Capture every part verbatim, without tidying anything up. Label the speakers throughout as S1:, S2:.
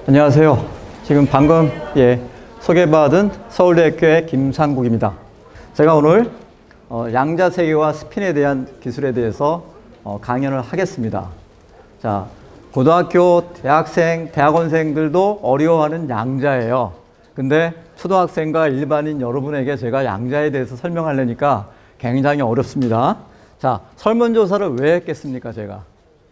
S1: 안녕하세요. 지금 방금 예, 소개받은 서울대학교의 김상국입니다. 제가 오늘 어, 양자세계와 스핀에 대한 기술에 대해서 어, 강연을 하겠습니다. 자, 고등학교, 대학생, 대학원생들도 어려워하는 양자예요. 근데 초등학생과 일반인 여러분에게 제가 양자에 대해서 설명하려니까 굉장히 어렵습니다. 자, 설문조사를 왜 했겠습니까, 제가?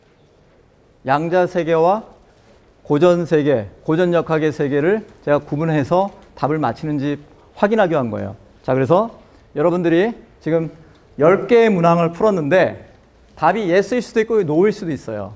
S1: 양자세계와 고전세계, 고전역학의 세계를 제가 구분해서 답을 맞히는지 확인하기 위한 거예요. 자, 그래서 여러분들이 지금 열 개의 문항을 풀었는데 답이 예스일 수도 있고 노일 수도 있어요.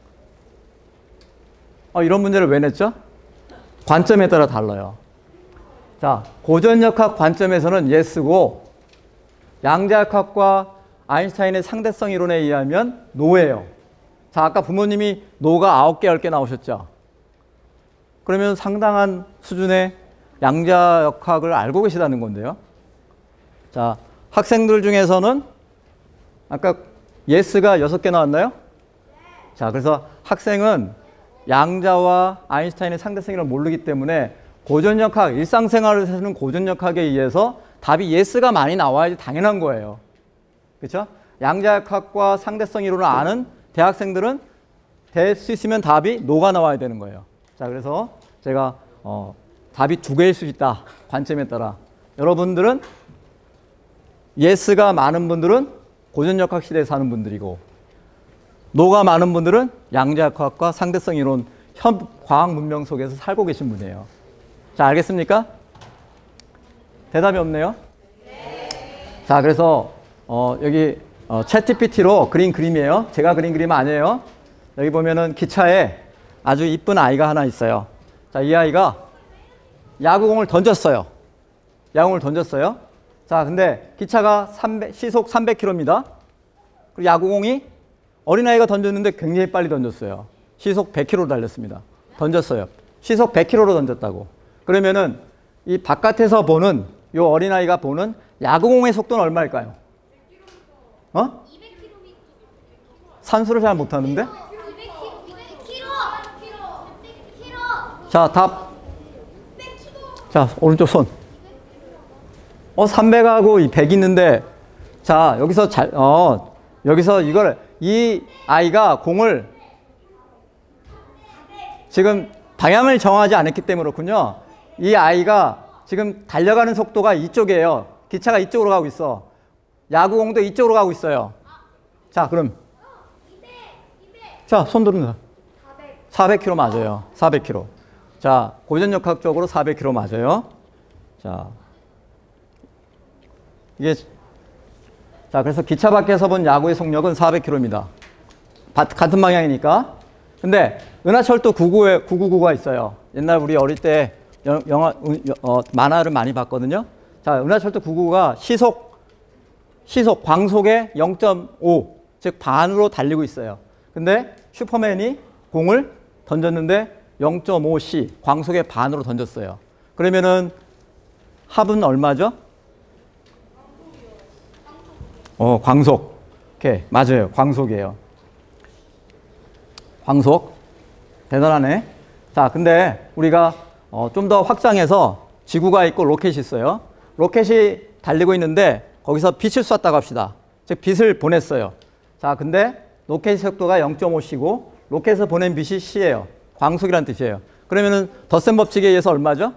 S1: 어, 이런 문제를 왜 냈죠? 관점에 따라 달라요. 자, 고전역학 관점에서는 예스고 양자역학과 아인슈타인의 상대성 이론에 의하면 노예요. 자, 아까 부모님이 노가 아홉 개, 열 개 나오셨죠? 그러면 상당한 수준의 양자역학을 알고 계시다는 건데요. 자, 학생들 중에서는 아까 예스가 여섯 개 나왔나요? 자, 그래서 학생은 양자와 아인슈타인의 상대성을 모르기 때문에 고전역학, 일상생활을 사는 고전역학에 의해서 답이 예스가 많이 나와야지 당연한 거예요. 그렇죠? 양자역학과 상대성 이론을 아는 대학생들은 될 수 있으면 답이 노가 나와야 되는 거예요. 자, 그래서 제가 어, 답이 두 개일 수 있다. 관점에 따라. 여러분들은 예스가 많은 분들은 고전역학 시대에 사는 분들이고 노가 많은 분들은 양자역학과 상대성 이론 현 과학 문명 속에서 살고 계신 분이에요. 자, 알겠습니까? 대답이 없네요. 네. 자, 그래서 어, 여기 어, 챗지피티로 그린 그림이에요. 제가 그린 그림 아니에요. 여기 보면은 기차에 아주 이쁜 아이가 하나 있어요. 자, 이 아이가 야구공을 던졌어요. 야구공을 던졌어요. 자, 근데 기차가 삼백, 시속 삼백 킬로미터입니다. 그리고 야구공이 어린아이가 던졌는데 굉장히 빨리 던졌어요. 시속 백 킬로미터로 달렸습니다. 던졌어요. 시속 백 킬로미터로 던졌다고. 그러면은 이 바깥에서 보는 이 어린아이가 보는 야구공의 속도는 얼마일까요? 어? 산수를 잘 못하는데? 자, 답. 자, 오른쪽 손. 어, 삼백하고 백 있는데, 자, 여기서 잘, 어, 여기서 이걸, 이 아이가 공을 지금 방향을 정하지 않았기 때문에 그렇군요. 이 아이가 지금 달려가는 속도가 이쪽이에요. 기차가 이쪽으로 가고 있어. 야구공도 이쪽으로 가고 있어요. 자, 그럼. 자, 손 들은 거. 사백 킬로미터 맞아요. 사백 킬로미터. 자, 고전역학적으로 사백 킬로미터 맞아요. 자, 이게, 자, 그래서 기차 밖에서 본 야구의 속력은 사백 킬로미터입니다. 같은 방향이니까. 근데 은하철도 구구구구가 있어요. 옛날 우리 어릴 때 영화, 어, 만화를 많이 봤거든요. 자, 은하철도 구구구가 시속, 시속, 광속의 영 점 오, 즉 반으로 달리고 있어요. 근데 슈퍼맨이 공을 던졌는데 영 점 오 씨, 광속의 반으로 던졌어요. 그러면은 합은 얼마죠? 어, 광속. 오케이, 맞아요. 광속이에요. 광속. 대단하네. 자, 근데 우리가 어, 좀 더 확장해서 지구가 있고 로켓이 있어요. 로켓이 달리고 있는데 거기서 빛을 쐈다고 합시다. 즉 빛을 보냈어요. 자, 근데 로켓 속도가 영 점 오 씨고 로켓에서 보낸 빛이 C예요. 광속이라는 뜻이에요. 그러면은 덧셈 법칙에 의해서 얼마죠?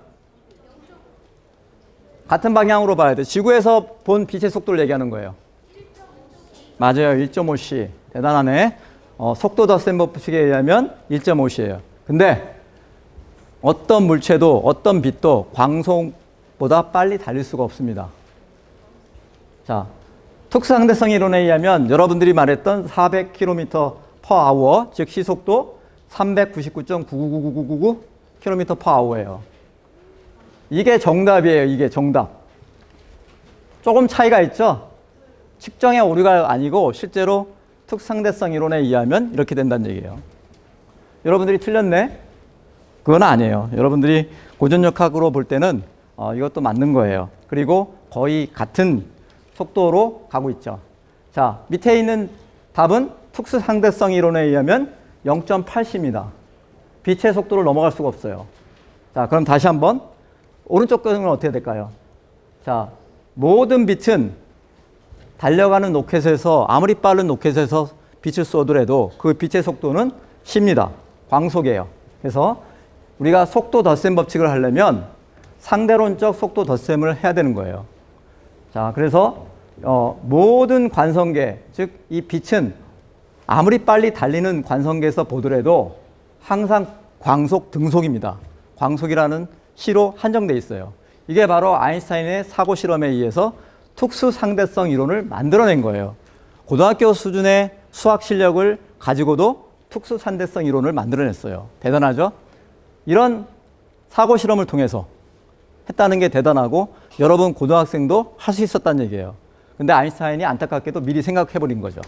S1: 같은 방향으로 봐야 돼. 지구에서 본 빛의 속도를 얘기하는 거예요. 맞아요. 일 점 오 씨. 대단하네. 어, 속도 덧셈 법칙에 의하면 일 점 오 씨예요. 근데 어떤 물체도 어떤 빛도 광속보다 빨리 달릴 수가 없습니다. 자, 특수상대성 이론에 의하면 여러분들이 말했던 사백 킬로미터 퍼 아워, 즉 시속도 삼백구십구 점 구구구구구구 킬로미터 퍼 아워예요. 이게 정답이에요. 이게 정답. 조금 차이가 있죠? 측정의 오류가 아니고 실제로 특수상대성 이론에 의하면 이렇게 된다는 얘기예요. 여러분들이 틀렸네? 그건 아니에요. 여러분들이 고전역학으로 볼 때는 어, 이것도 맞는 거예요. 그리고 거의 같은 속도로 가고 있죠. 자, 밑에 있는 답은 특수상대성 이론에 의하면 영 점 팔 씨입니다. 빛의 속도를 넘어갈 수가 없어요. 자, 그럼 다시 한번 오른쪽 그림은 어떻게 될까요? 자, 모든 빛은 달려가는 로켓에서 아무리 빠른 로켓에서 빛을 쏘더라도 그 빛의 속도는 c입니다. 광속이에요. 그래서 우리가 속도 덧셈 법칙을 하려면 상대론적 속도 덧셈을 해야 되는 거예요. 자, 그래서 어, 모든 관성계, 즉 이 빛은 아무리 빨리 달리는 관성계에서 보더라도 항상 광속 등속입니다. 광속이라는 시로 한정되어 있어요. 이게 바로 아인슈타인의 사고 실험에 의해서 특수 상대성 이론을 만들어낸 거예요. 고등학교 수준의 수학 실력을 가지고도 특수 상대성 이론을 만들어냈어요. 대단하죠? 이런 사고 실험을 통해서 했다는 게 대단하고 여러분 고등학생도 할 수 있었다는 얘기예요. 근데 아인슈타인이 안타깝게도 미리 생각해버린 거죠.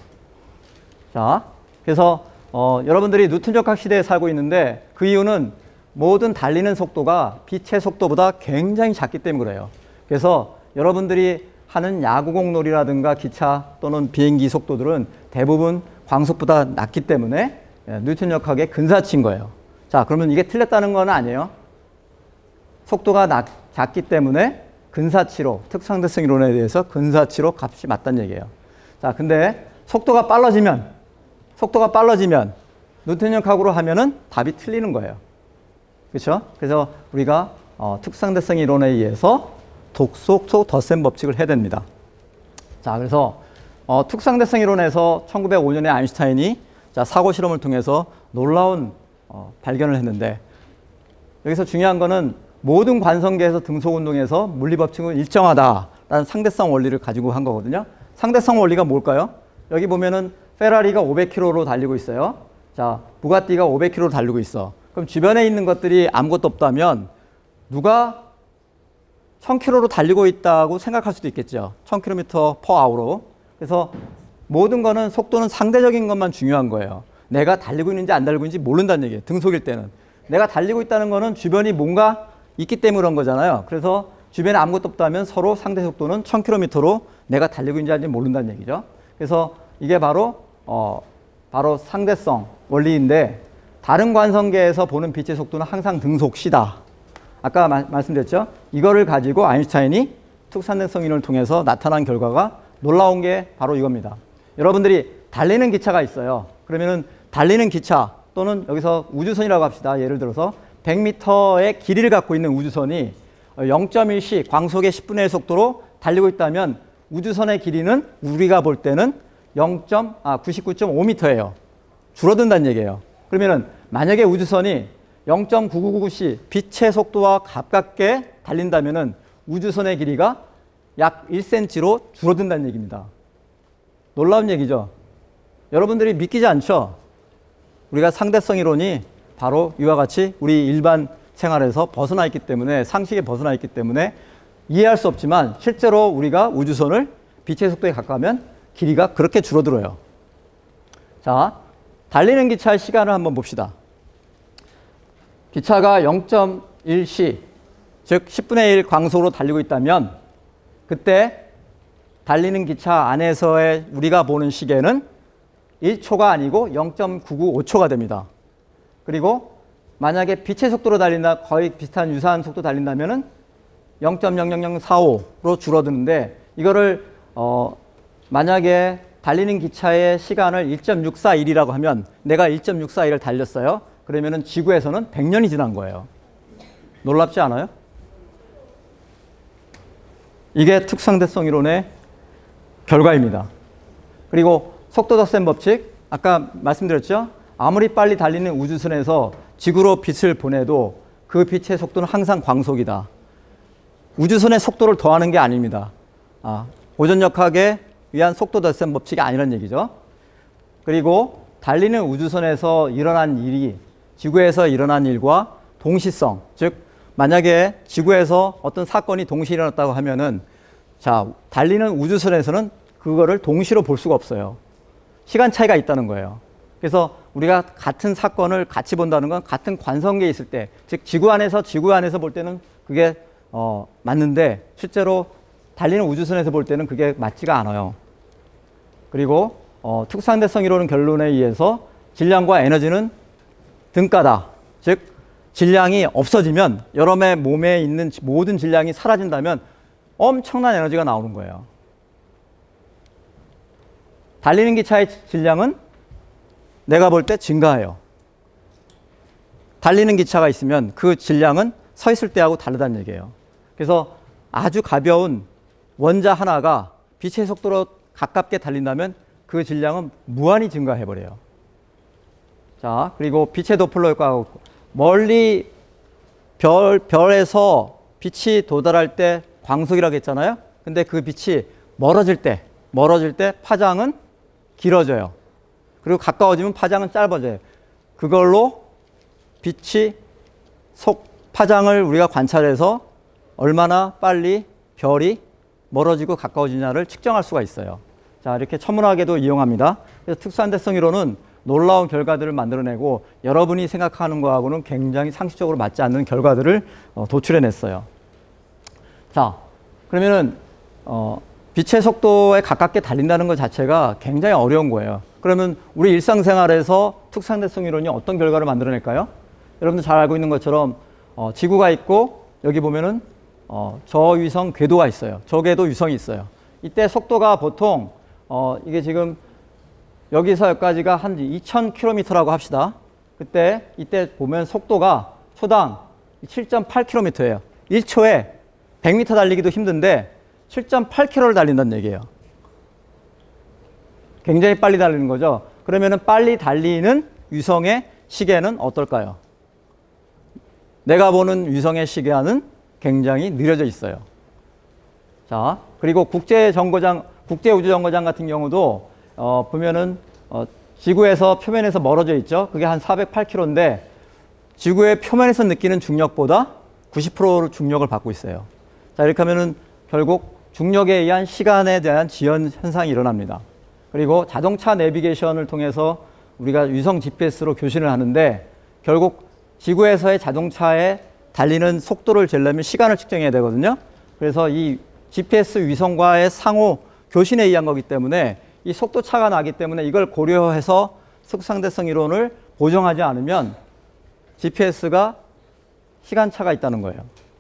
S1: 자, 그래서 어, 여러분들이 뉴턴력학 시대에 살고 있는데 그 이유는 모든 달리는 속도가 빛의 속도보다 굉장히 작기 때문에 그래요. 그래서 여러분들이 하는 야구공 놀이라든가 기차 또는 비행기 속도들은 대부분 광속보다 낮기 때문에 뉴턴력학의 근사치인 거예요. 자, 그러면 이게 틀렸다는 건 아니에요. 속도가 낮, 작기 때문에 근사치로, 특상대성 이론에 대해서 근사치로 값이 맞다는 얘기예요. 자, 근데 속도가 빨라지면, 속도가 빨라지면 뉴턴력학으로 하면은 답이 틀리는 거예요. 그렇죠? 그래서 우리가 어, 특상대성 이론에 의해서 독속속 덧셈 법칙을 해야 됩니다. 자, 그래서 어, 특상대성 이론에서 천구백오 년에 아인슈타인이 자, 사고 실험을 통해서 놀라운 어, 발견을 했는데 여기서 중요한 거는 모든 관성계에서 등속 운동에서 물리 법칙은 일정하다라는 상대성 원리를 가지고 한 거거든요. 상대성 원리가 뭘까요? 여기 보면은 페라리가 오백 킬로미터로 달리고 있어요. 자, 부가티가 오백 킬로미터로 달리고 있어. 그럼 주변에 있는 것들이 아무것도 없다면 누가 천 킬로미터로 달리고 있다고 생각할 수도 있겠죠. 천 킬로미터 퍼 아워로. 그래서 모든 거는 속도는 상대적인 것만 중요한 거예요. 내가 달리고 있는지 안 달리고 있는지 모른다는 얘기예요. 등속일 때는. 내가 달리고 있다는 거는 주변이 뭔가 있기 때문에 그런 거잖아요. 그래서 주변에 아무것도 없다면 서로 상대 속도는 천 킬로미터로 내가 달리고 있는지 아닌지 모른다는 얘기죠. 그래서 이게 바로 어 바로 상대성 원리인데 다른 관성계에서 보는 빛의 속도는 항상 등속시다. 아까 마, 말씀드렸죠. 이거를 가지고 아인슈타인이 특상대성 이론을 통해서 나타난 결과가 놀라운 게 바로 이겁니다. 여러분들이 달리는 기차가 있어요. 그러면은 달리는 기차 또는 여기서 우주선이라고 합시다. 예를 들어서 백 미터의 길이를 갖고 있는 우주선이 영 점 일 시 광속의 십분의 일 속도로 달리고 있다면 우주선의 길이는 우리가 볼 때는 영. 아, 구십구 점 오 미터예요. 줄어든다는 얘기예요. 그러면은 만약에 우주선이 영 점 구구구구 시 빛의 속도와 가깝게 달린다면은 우주선의 길이가 약 일 센티미터로 줄어든다는 얘기입니다. 놀라운 얘기죠. 여러분들이 믿기지 않죠? 우리가 상대성 이론이 바로 이와 같이 우리 일반 생활에서 벗어나 있기 때문에 상식에 벗어나 있기 때문에 이해할 수 없지만 실제로 우리가 우주선을 빛의 속도에 가까우면 길이가 그렇게 줄어들어요. 자, 달리는 기차의 시간을 한번 봅시다. 기차가 영 점 일 시, 즉 십분의 일 광속으로 달리고 있다면 그때 달리는 기차 안에서의 우리가 보는 시계는 일 초가 아니고 영 점 구구오 초가 됩니다. 그리고 만약에 빛의 속도로 달린다, 거의 비슷한 유사한 속도 달린다면은 영 점 영영영사오로 줄어드는데 이거를 어 만약에 달리는 기차의 시간을 일 점 육사일이라고 하면 내가 일 점 육사일을 달렸어요. 그러면은 지구에서는 백 년이 지난 거예요. 놀랍지 않아요? 이게 특상대성 이론의 결과입니다. 그리고 속도 덧셈 법칙, 아까 말씀드렸죠? 아무리 빨리 달리는 우주선에서 지구로 빛을 보내도 그 빛의 속도는 항상 광속이다. 우주선의 속도를 더하는 게 아닙니다. 아, 고전력학에 의한 속도 덧셈 법칙이 아니란 얘기죠. 그리고 달리는 우주선에서 일어난 일이 지구에서 일어난 일과 동시성, 즉 만약에 지구에서 어떤 사건이 동시에 일어났다고 하면은 자, 달리는 우주선에서는 그거를 동시로 볼 수가 없어요. 시간 차이가 있다는 거예요. 그래서 우리가 같은 사건을 같이 본다는 건 같은 관성계에 있을 때, 즉 지구 안에서 지구 안에서 볼 때는 그게 어, 맞는데 실제로 달리는 우주선에서 볼 때는 그게 맞지가 않아요. 그리고 어, 특상대성 이론은 결론에 의해서 질량과 에너지는 등가다. 즉 질량이 없어지면 여러분의 몸에 있는 모든 질량이 사라진다면 엄청난 에너지가 나오는 거예요. 달리는 기차의 질량은 내가 볼 때 증가해요. 달리는 기차가 있으면 그 질량은 서 있을 때하고 다르다는 얘기예요. 그래서 아주 가벼운 원자 하나가 빛의 속도로 가깝게 달린다면 그 질량은 무한히 증가해버려요. 자, 그리고 빛의 도플러 효과가 멀리 별, 별에서 빛이 도달할 때 광속이라고 했잖아요. 근데 그 빛이 멀어질 때, 멀어질 때 파장은 길어져요. 그리고 가까워지면 파장은 짧아져요. 그걸로 빛이 속, 파장을 우리가 관찰해서 얼마나 빨리 별이 멀어지고 가까워지냐를 측정할 수가 있어요. 자, 이렇게 천문학에도 이용합니다. 그래서 특수한대성 이론은 놀라운 결과들을 만들어내고 여러분이 생각하는 거하고는 굉장히 상식적으로 맞지 않는 결과들을 어, 도출해냈어요. 자, 그러면은 어, 빛의 속도에 가깝게 달린다는 것 자체가 굉장히 어려운 거예요. 그러면 우리 일상생활에서 특수한대성 이론이 어떤 결과를 만들어낼까요? 여러분들 잘 알고 있는 것처럼 어, 지구가 있고 여기 보면은 어, 저위성 궤도가 있어요. 저궤도 위성이 있어요. 이때 속도가 보통 어, 이게 지금 여기서 여기까지가 한 이천 킬로미터라고 합시다. 그때 이때 보면 속도가 초당 칠 점 팔 킬로미터예요. 일 초에 백 미터 달리기도 힘든데 칠 점 팔 킬로미터를 달린다는 얘기예요. 굉장히 빨리 달리는 거죠. 그러면은 빨리 달리는 위성의 시계는 어떨까요? 내가 보는 위성의 시계와는 굉장히 느려져 있어요. 자, 그리고 국제정거장, 국제우주정거장 같은 경우도 어, 보면은 어, 지구에서 표면에서 멀어져 있죠. 그게 한 사백팔 킬로미터인데 지구의 표면에서 느끼는 중력보다 구십 퍼센트 중력을 받고 있어요. 자, 이렇게 하면은 결국 중력에 의한 시간에 대한 지연 현상이 일어납니다. 그리고 자동차 내비게이션을 통해서 우리가 위성 지피에스로 교신을 하는데 결국 지구에서의 자동차에 달리는 속도를 재려면 시간을 측정해야 되거든요. 그래서 이 지피에스 위성과의 상호 교신에 의한 거기 때문에 이 속도 차가 나기 때문에 이걸 고려해서 특수상대성 이론을 보정하지 않으면 지피에스가 시간차가 있다는 거예요.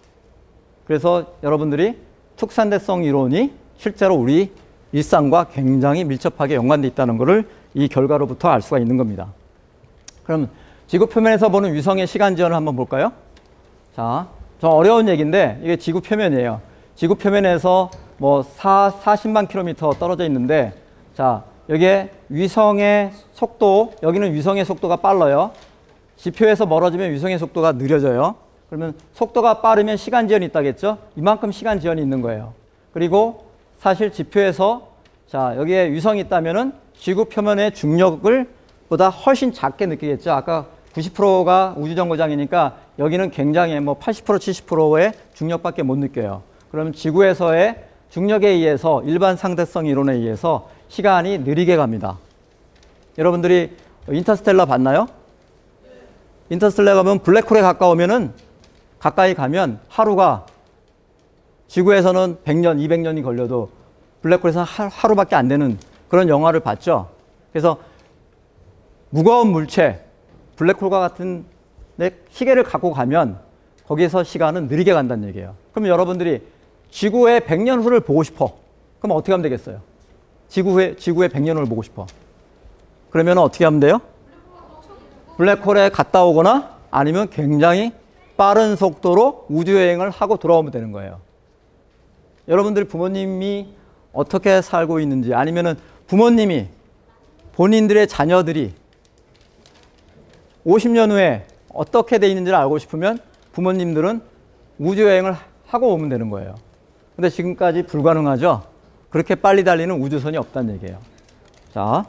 S1: 그래서 여러분들이 특수상대성 이론이 실제로 우리 일상과 굉장히 밀접하게 연관되어 있다는 것을 이 결과로부터 알 수가 있는 겁니다. 그럼 지구 표면에서 보는 위성의 시간 지연을 한번 볼까요? 자, 좀 어려운 얘기인데 이게 지구 표면이에요. 지구 표면에서 뭐 사십만 킬로미터 떨어져 있는데 자, 여기에 위성의 속도, 여기는 위성의 속도가 빨라요. 지표에서 멀어지면 위성의 속도가 느려져요. 그러면 속도가 빠르면 시간 지연이 있다겠죠? 이만큼 시간 지연이 있는 거예요. 그리고 사실 지표에서 자, 여기에 위성이 있다면은 지구 표면의 중력을 보다 훨씬 작게 느끼겠죠. 아까 구십 퍼센트가 우주정거장이니까 여기는 굉장히 뭐 팔십 퍼센트, 칠십 퍼센트의 중력밖에 못 느껴요. 그러면 지구에서의 중력에 의해서 일반 상대성 이론에 의해서 시간이 느리게 갑니다. 여러분들이 인터스텔라 봤나요? 인터스텔라 가면 블랙홀에 가까우면은 가까이 가면 하루가 지구에서는 백 년, 이백 년이 걸려도 블랙홀에서 하루밖에 안 되는 그런 영화를 봤죠. 그래서 무거운 물체, 블랙홀과 같은 시계를 갖고 가면 거기에서 시간은 느리게 간다는 얘기예요. 그럼 여러분들이 지구의 백 년 후를 보고 싶어. 그럼 어떻게 하면 되겠어요? 지구의, 지구의 백 년 후를 보고 싶어. 그러면 어떻게 하면 돼요? 블랙홀에 갔다 오거나 아니면 굉장히 빠른 속도로 우주여행을 하고 돌아오면 되는 거예요. 여러분들 부모님이 어떻게 살고 있는지 아니면은 부모님이 본인들의 자녀들이 오십 년 후에 어떻게 돼 있는지를 알고 싶으면 부모님들은 우주여행을 하고 오면 되는 거예요. 근데 지금까지 불가능하죠? 그렇게 빨리 달리는 우주선이 없다는 얘기예요. 자,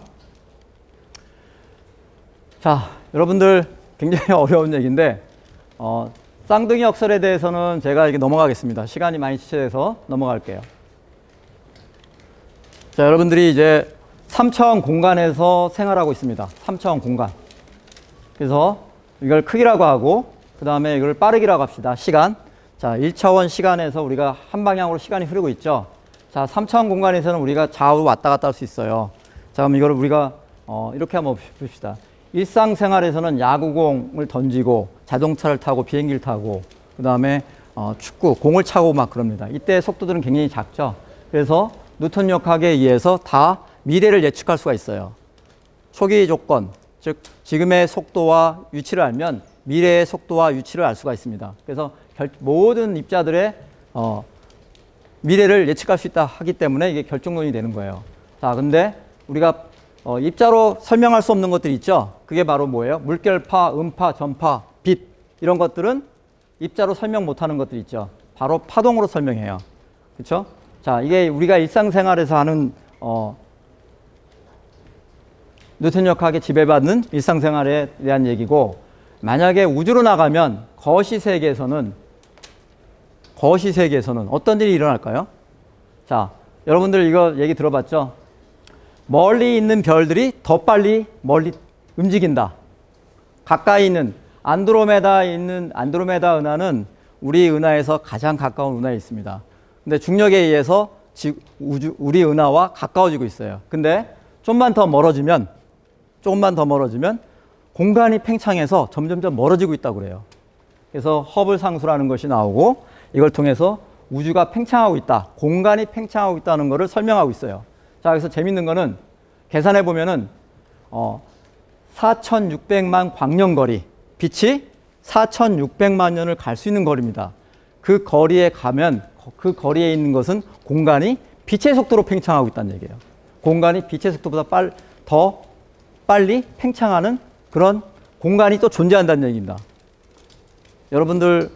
S1: 자, 여러분들 굉장히 어려운 얘기인데 어, 쌍둥이 역설에 대해서는 제가 이렇게 넘어가겠습니다. 시간이 많이 지체돼서 넘어갈게요. 자, 여러분들이 이제 삼 차원 공간에서 생활하고 있습니다. 삼 차원 공간. 그래서 이걸 크기라고 하고 그 다음에 이걸 빠르기라고 합시다. 시간. 자, 일 차원 시간에서 우리가 한 방향으로 시간이 흐르고 있죠. 자, 삼 차원 공간에서는 우리가 좌우로 왔다 갔다 할 수 있어요. 자, 그럼 이걸 우리가 어, 이렇게 한번 봅시다. 일상생활에서는 야구공을 던지고 자동차를 타고 비행기를 타고 그 다음에 어, 축구, 공을 차고 막 그럽니다. 이때 속도들은 굉장히 작죠. 그래서 뉴턴 역학에 의해서 다 미래를 예측할 수가 있어요. 초기 조건, 즉 지금의 속도와 위치를 알면 미래의 속도와 위치를 알 수가 있습니다. 그래서 결, 모든 입자들의 어, 미래를 예측할 수 있다 하기 때문에 이게 결정론이 되는 거예요. 자, 근데 우리가 어, 입자로 설명할 수 없는 것들이 있죠. 그게 바로 뭐예요? 물결파, 음파, 전파, 빛 이런 것들은 입자로 설명 못하는 것들이 있죠. 바로 파동으로 설명해요. 그렇죠? 자, 이게 우리가 일상생활에서 하는 어, 뉴턴 역학에 지배받는 일상생활에 대한 얘기고, 만약에 우주로 나가면 거시 세계에서는 거시 세계에서는 어떤 일이 일어날까요? 자, 여러분들 이거 얘기 들어봤죠? 멀리 있는 별들이 더 빨리 멀리 움직인다. 가까이 있는 안드로메다에 있는 안드로메다 은하는 우리 은하에서 가장 가까운 은하에 있습니다. 근데 중력에 의해서 지, 우주, 우리 은하와 가까워지고 있어요. 근데 좀만 더 멀어지면 조금만 더 멀어지면 공간이 팽창해서 점점점 멀어지고 있다고 그래요. 그래서 허블 상수라는 것이 나오고 이걸 통해서 우주가 팽창하고 있다. 공간이 팽창하고 있다는 것을 설명하고 있어요. 자, 그래서 재밌는 거는 계산해 보면은 어, 사천육백만 광년거리, 빛이 사천육백만 년을 갈 수 있는 거리입니다. 그 거리에 가면 그 거리에 있는 것은 공간이 빛의 속도로 팽창하고 있다는 얘기예요. 공간이 빛의 속도보다 빨, 더 빨리 팽창하는 그런 공간이 또 존재한다는 얘기입니다. 여러분들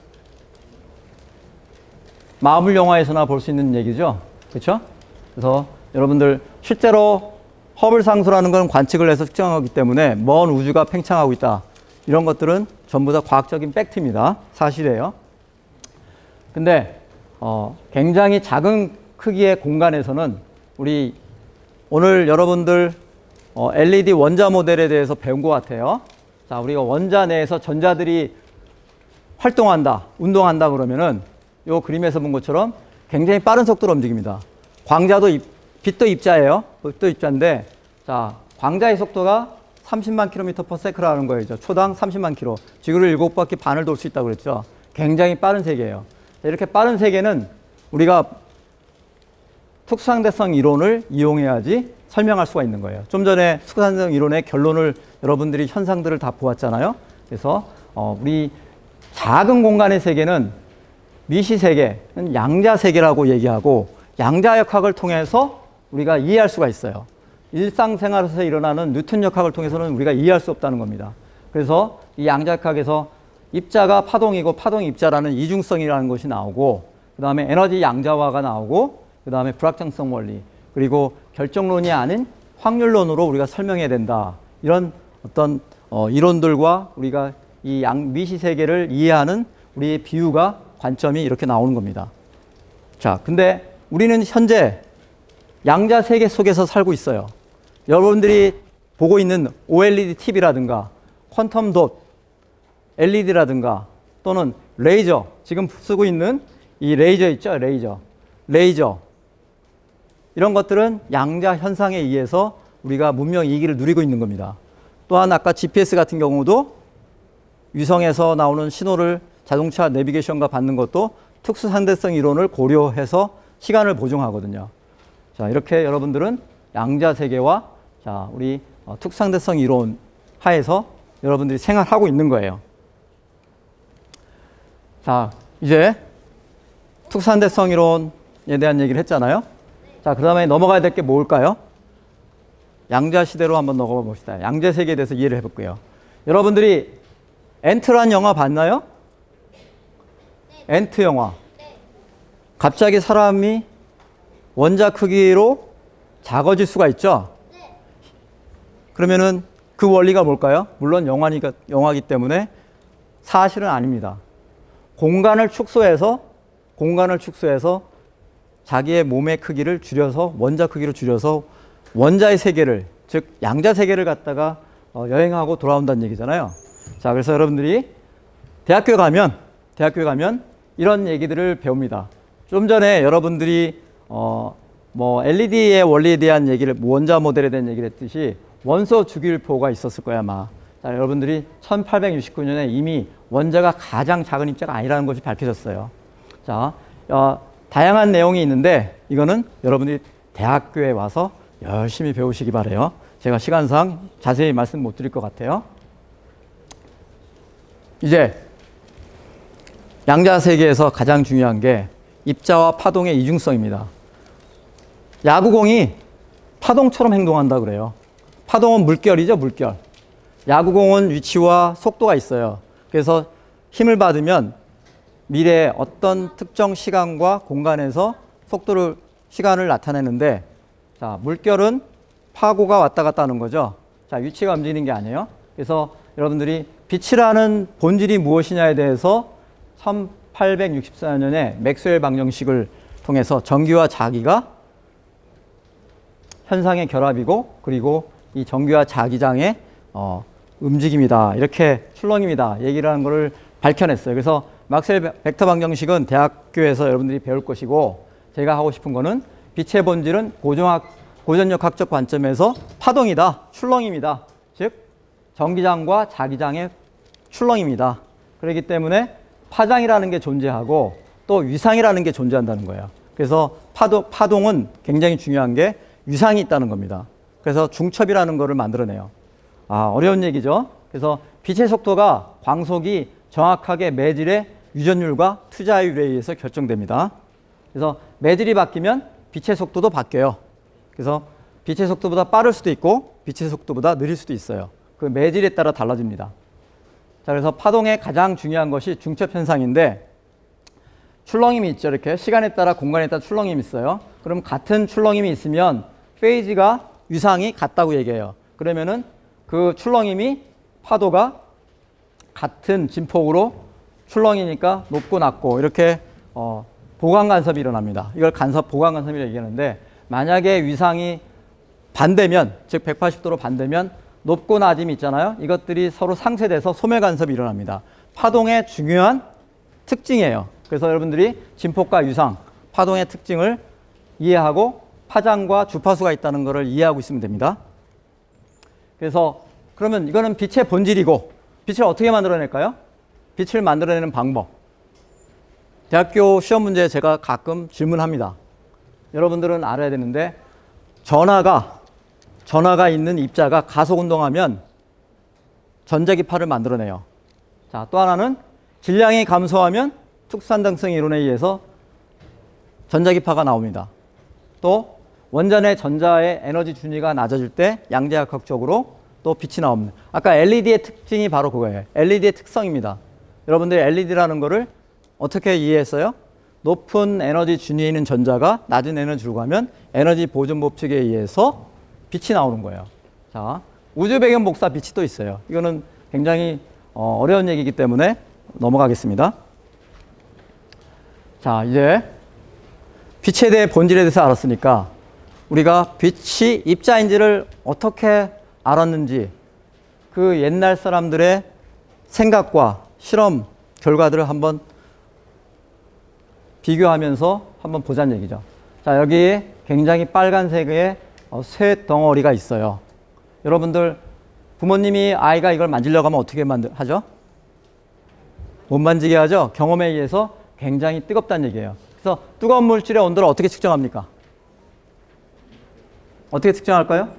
S1: 마블 영화에서나 볼 수 있는 얘기죠. 그렇죠? 그래서 여러분들 실제로 허블 상수라는 건 관측을 해서 측정하기 때문에 먼 우주가 팽창하고 있다. 이런 것들은 전부 다 과학적인 팩트입니다. 사실이에요. 근데 어, 굉장히 작은 크기의 공간에서는 우리 오늘 여러분들 어, 엘이디 원자 모델에 대해서 배운 것 같아요. 자, 우리가 원자 내에서 전자들이 활동한다, 운동한다 그러면은 이 그림에서 본 것처럼 굉장히 빠른 속도로 움직입니다. 광자도 입, 빛도 입자예요. 빛도 입자인데, 자, 광자의 속도가 삼십만 킬로미터 퍼 세컨드라는 거예요. 초당 삼십만 킬로. 지구를 일곱 바퀴 반을 돌 수 있다고 그랬죠. 굉장히 빠른 세계예요. 이렇게 빠른 세계는 우리가 특수상대성 이론을 이용해야지 설명할 수가 있는 거예요. 좀 전에 특수상대성 이론의 결론을 여러분들이 현상들을 다 보았잖아요. 그래서 어, 우리 작은 공간의 세계는 미시세계는 양자세계라고 얘기하고 양자역학을 통해서 우리가 이해할 수가 있어요. 일상생활에서 일어나는 뉴턴 역학을 통해서는 우리가 이해할 수 없다는 겁니다. 그래서 이 양자역학에서 입자가 파동이고 파동이 입자라는 이중성이라는 것이 나오고, 그 다음에 에너지 양자화가 나오고, 그 다음에 불확정성 원리, 그리고 결정론이 아닌 확률론으로 우리가 설명해야 된다. 이런 어떤 어, 이론들과 우리가 이 양, 미시세계를 이해하는 우리의 비유가 관점이 이렇게 나오는 겁니다. 자, 근데 우리는 현재 양자세계 속에서 살고 있어요. 여러분들이 보고 있는 오엘이디 티비라든가 퀀텀 돛, 엘이디라든가 또는 레이저, 지금 쓰고 있는 이 레이저 있죠? 레이저. 레이저. 이런 것들은 양자 현상에 의해서 우리가 문명 이기를 누리고 있는 겁니다. 또한 아까 지피에스 같은 경우도 위성에서 나오는 신호를 자동차 내비게이션과 받는 것도 특수상대성 이론을 고려해서 시간을 보정하거든요. 자, 이렇게 여러분들은 양자세계와 자, 우리 어, 특수상대성 이론 하에서 여러분들이 생활하고 있는 거예요. 자, 이제 특수상대성 이론에 대한 얘기를 했잖아요. 자, 그 다음에 넘어가야 될 게 뭘까요? 양자 시대로 한번 넘어가 봅시다. 양자 세계에 대해서 이해를 해볼게요. 여러분들이 엔트란 영화 봤나요? 네. 엔트 영화. 네. 갑자기 사람이 원자 크기로 작아질 수가 있죠? 네. 그러면은 그 원리가 뭘까요? 물론 영화니까, 영화이기 때문에 사실은 아닙니다. 공간을 축소해서, 공간을 축소해서 자기의 몸의 크기를 줄여서, 원자 크기를 줄여서 원자의 세계를, 즉 양자 세계를 갖다가 어, 여행하고 돌아온다는 얘기잖아요. 자, 그래서 여러분들이 대학교에 가면, 대학교에 가면 이런 얘기들을 배웁니다. 좀 전에 여러분들이 어, 뭐 엘이디의 원리에 대한 얘기를, 원자 모델에 대한 얘기를 했듯이 원소 주기율표가 있었을 거야, 아마. 자, 여러분들이 천팔백육십구 년에 이미 원자가 가장 작은 입자가 아니라는 것이 밝혀졌어요. 자, 어, 다양한 내용이 있는데 이거는 여러분들이 대학교에 와서 열심히 배우시기 바라요. 제가 시간상 자세히 말씀 못 드릴 것 같아요. 이제 양자 세계에서 가장 중요한 게 입자와 파동의 이중성입니다. 야구공이 파동처럼 행동한다 그래요. 파동은 물결이죠, 물결. 야구공은 위치와 속도가 있어요. 그래서 힘을 받으면 미래의 어떤 특정 시간과 공간에서 속도를, 시간을 나타내는데, 자, 물결은 파고가 왔다 갔다 하는 거죠. 자, 위치가 움직이는 게 아니에요. 그래서 여러분들이 빛이라는 본질이 무엇이냐에 대해서 천팔백육십사 년에 맥스웰 방정식을 통해서 전기와 자기가 현상의 결합이고, 그리고 이 전기와 자기장의 어, 움직임이다, 이렇게 출렁임이다 얘기를 하는 것을 밝혀냈어요. 그래서 맥스웰 벡터 방정식은 대학교에서 여러분들이 배울 것이고, 제가 하고 싶은 거는 빛의 본질은 고정학, 고전력학적 관점에서 파동이다, 출렁임이다, 즉 전기장과 자기장의 출렁임이다. 그렇기 때문에 파장이라는 게 존재하고 또 위상이라는 게 존재한다는 거예요. 그래서 파도, 파동은 굉장히 중요한 게 위상이 있다는 겁니다. 그래서 중첩이라는 거를 만들어내요. 아, 어려운 얘기죠. 그래서 빛의 속도가 광속이 정확하게 매질의 유전율과 투자율에 의해서 결정됩니다. 그래서 매질이 바뀌면 빛의 속도도 바뀌어요. 그래서 빛의 속도보다 빠를 수도 있고 빛의 속도보다 느릴 수도 있어요. 그 매질에 따라 달라집니다. 자, 그래서 파동의 가장 중요한 것이 중첩 현상인데, 출렁임이 있죠. 이렇게 시간에 따라 공간에 따라 출렁임이 있어요. 그럼 같은 출렁임이 있으면 페이지가, 위상이 같다고 얘기해요. 그러면은 그 출렁임이, 파도가 같은 진폭으로 출렁이니까 높고 낮고 이렇게 어, 보강 간섭이 일어납니다. 이걸 간섭, 보강 간섭이라고 얘기하는데, 만약에 위상이 반대면, 즉 백팔십 도로 반대면 높고 낮음이 있잖아요. 이것들이 서로 상쇄돼서 소멸 간섭이 일어납니다. 파동의 중요한 특징이에요. 그래서 여러분들이 진폭과 위상, 파동의 특징을 이해하고 파장과 주파수가 있다는 것을 이해하고 있으면 됩니다. 그래서 그러면 이거는 빛의 본질이고, 빛을 어떻게 만들어낼까요? 빛을 만들어내는 방법. 대학교 시험 문제에 제가 가끔 질문합니다. 여러분들은 알아야 되는데, 전하가 전하가 있는 입자가 가속 운동하면 전자기파를 만들어내요. 자, 또 하나는 질량이 감소하면 특수한정성 이론에 의해서 전자기파가 나옵니다. 또 원자 내 전자의 에너지 준위가 낮아질 때 양자역학적으로 또 빛이 나옵니다. 아까 엘이디의 특징이 바로 그거예요. 엘이디의 특성입니다. 여러분들이 엘이디라는 거를 어떻게 이해했어요? 높은 에너지 준위에 있는 전자가 낮은 에너지 주고 가면 에너지 보존 법칙에 의해서 빛이 나오는 거예요. 자, 우주 배경 복사 빛이 또 있어요. 이거는 굉장히 어, 어려운 얘기이기 때문에 넘어가겠습니다. 자, 이제 빛에 대해 본질에 대해서 알았으니까 우리가 빛이 입자인지를 어떻게 알았는지 그 옛날 사람들의 생각과 실험 결과들을 한번 비교하면서 한번 보자는 얘기죠. 자, 여기에 굉장히 빨간색의 쇠 덩어리가 있어요. 여러분들 부모님이 아이가 이걸 만지려고 하면 어떻게 만들, 하죠? 못 만지게 하죠? 경험에 의해서 굉장히 뜨겁다는 얘기예요. 그래서 뜨거운 물질의 온도를 어떻게 측정합니까? 어떻게 측정할까요?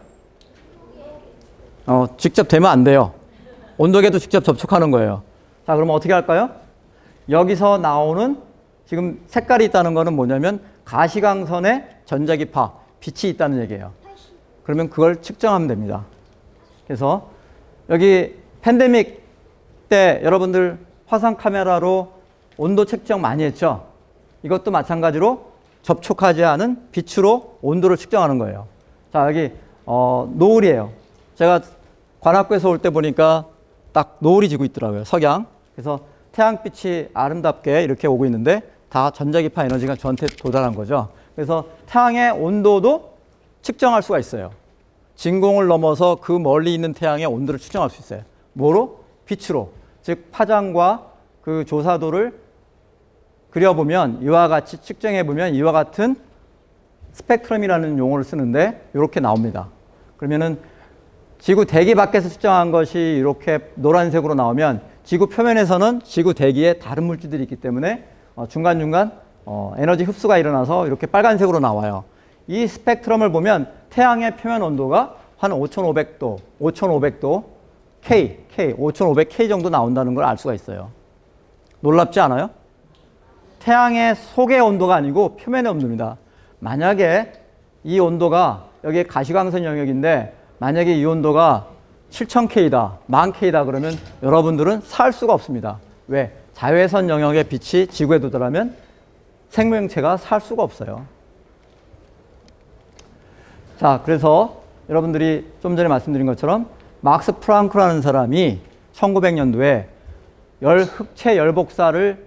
S1: 어, 직접 되면 안 돼요. 온도계도 직접 접촉하는 거예요. 자, 그러면 어떻게 할까요? 여기서 나오는 지금 색깔이 있다는 거는 뭐냐면 가시광선에 전자기파, 빛이 있다는 얘기예요. 그러면 그걸 측정하면 됩니다. 그래서 여기 팬데믹 때 여러분들 화상 카메라로 온도 측정 많이 했죠? 이것도 마찬가지로 접촉하지 않은 빛으로 온도를 측정하는 거예요. 자, 여기 어, 노을이에요. 제가 관악구에서 올 때 보니까 딱 노을이 지고 있더라고요. 석양. 그래서 태양빛이 아름답게 이렇게 오고 있는데 다 전자기파 에너지가 저한테 도달한 거죠. 그래서 태양의 온도도 측정할 수가 있어요. 진공을 넘어서 그 멀리 있는 태양의 온도를 측정할 수 있어요. 뭐로? 빛으로. 즉 파장과 그 조사도를 그려보면 이와 같이 측정해보면 이와 같은 스펙트럼이라는 용어를 쓰는데 이렇게 나옵니다. 그러면은 지구 대기 밖에서 측정한 것이 이렇게 노란색으로 나오면 지구 표면에서는 지구 대기에 다른 물질들이 있기 때문에 어, 중간중간 어, 에너지 흡수가 일어나서 이렇게 빨간색으로 나와요. 이 스펙트럼을 보면 태양의 표면 온도가 한 오천오백 도, 오천오백 도 K, K, 오천오백 K 정도 나온다는 걸 알 수가 있어요. 놀랍지 않아요? 태양의 속의 온도가 아니고 표면의 온도입니다. 만약에 이 온도가 여기 가시광선 영역인데 만약에 이 온도가 칠천 K다, 만 K다 그러면 여러분들은 살 수가 없습니다. 왜? 자외선 영역의 빛이 지구에 도달하면 생명체가 살 수가 없어요. 자, 그래서 여러분들이 좀 전에 말씀드린 것처럼 막스 플랑크라는 사람이 천구백 년도에 열 흑체 열복사를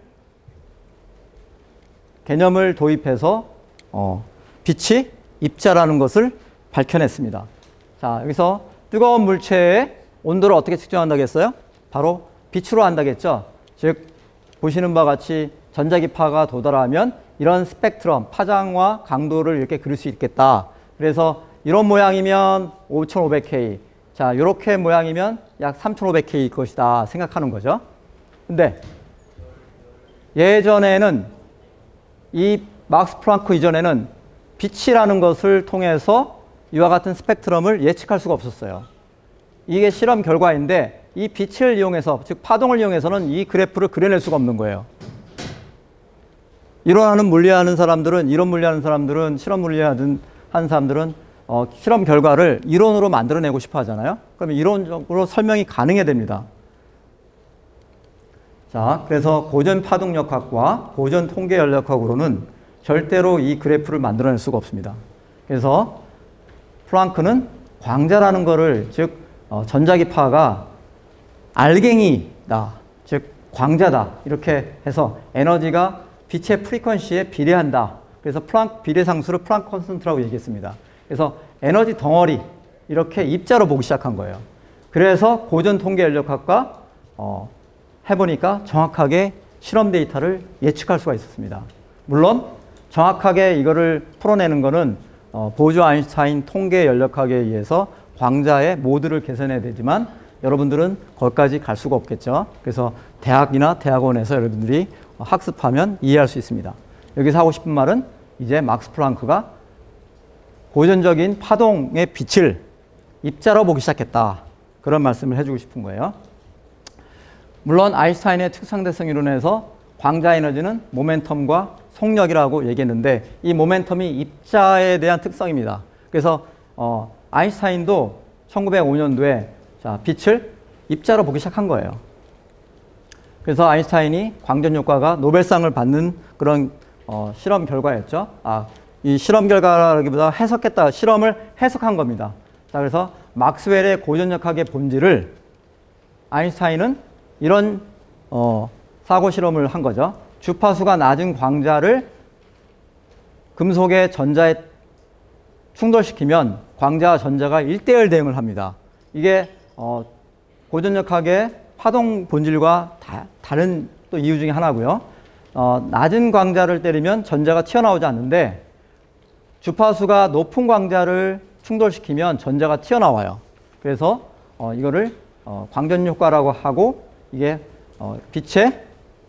S1: 개념을 도입해서 어, 빛이 입자라는 것을 밝혀냈습니다. 자, 여기서 뜨거운 물체의 온도를 어떻게 측정한다고 했어요? 바로 빛으로 한다겠죠. 즉 보시는 바와 같이 전자기파가 도달하면 이런 스펙트럼, 파장과 강도를 이렇게 그릴 수 있겠다. 그래서 이런 모양이면 오천오백 K, 자, 이렇게 모양이면 약 삼천오백 K일 것이다 생각하는 거죠. 근데 예전에는 이 막스 플랑크 이전에는 빛이라는 것을 통해서 이와 같은 스펙트럼을 예측할 수가 없었어요. 이게 실험 결과인데 이 빛을 이용해서, 즉 파동을 이용해서는 이 그래프를 그려낼 수가 없는 거예요. 이론하는 물리하는 사람들은, 이론 물리하는 사람들은, 실험 물리하는 한 사람들은 어, 실험 결과를 이론으로 만들어내고 싶어 하잖아요. 그러면 이론적으로 설명이 가능해야 됩니다. 자, 그래서 고전 파동력학과 고전 통계연력학으로는 절대로 이 그래프를 만들어낼 수가 없습니다. 그래서 플랑크는 광자라는 것을, 즉 어, 전자기파가 알갱이다, 즉 광자다 이렇게 해서 에너지가 빛의 프리퀀시에 비례한다. 그래서 플랑크 비례상수를 플랑크 컨스턴트라고 얘기했습니다. 그래서 에너지 덩어리 이렇게 입자로 보기 시작한 거예요. 그래서 고전 통계연력학과 어, 해보니까 정확하게 실험 데이터를 예측할 수가 있었습니다. 물론 정확하게 이거를 풀어내는 거는 어, 보조 아인슈타인 통계연력학에 의해서 광자의 모드를 개선해야 되지만 여러분들은 거기까지 갈 수가 없겠죠. 그래서 대학이나 대학원에서 여러분들이 학습하면 이해할 수 있습니다. 여기서 하고 싶은 말은 이제 막스 플랑크가 고전적인 파동의 빛을 입자로 보기 시작했다. 그런 말씀을 해주고 싶은 거예요. 물론 아인슈타인의 특상대성 이론에서 광자 에너지는 모멘텀과 속력이라고 얘기했는데 이 모멘텀이 입자에 대한 특성입니다. 그래서 어, 아인슈타인도 천구백오 년도에 자, 빛을 입자로 보기 시작한 거예요. 그래서 아인슈타인이 광전 효과가 노벨상을 받는 그런 어, 실험 결과였죠. 아, 이 실험 결과라기보다 해석했다, 실험을 해석한 겁니다. 자, 그래서 막스웰의 고전력학의 본질을 아인슈타인은 이런 어, 사고 실험을 한 거죠. 주파수가 낮은 광자를 금속의 전자에 충돌시키면 광자와 전자가 일 대 일 대응을 합니다. 이게 어, 고전력학의 파동 본질과 다, 다른 또 이유 중에 하나고요. 어, 낮은 광자를 때리면 전자가 튀어나오지 않는데 주파수가 높은 광자를 충돌시키면 전자가 튀어나와요. 그래서 어, 이거를 어, 광전 효과라고 하고 이게 어, 빛의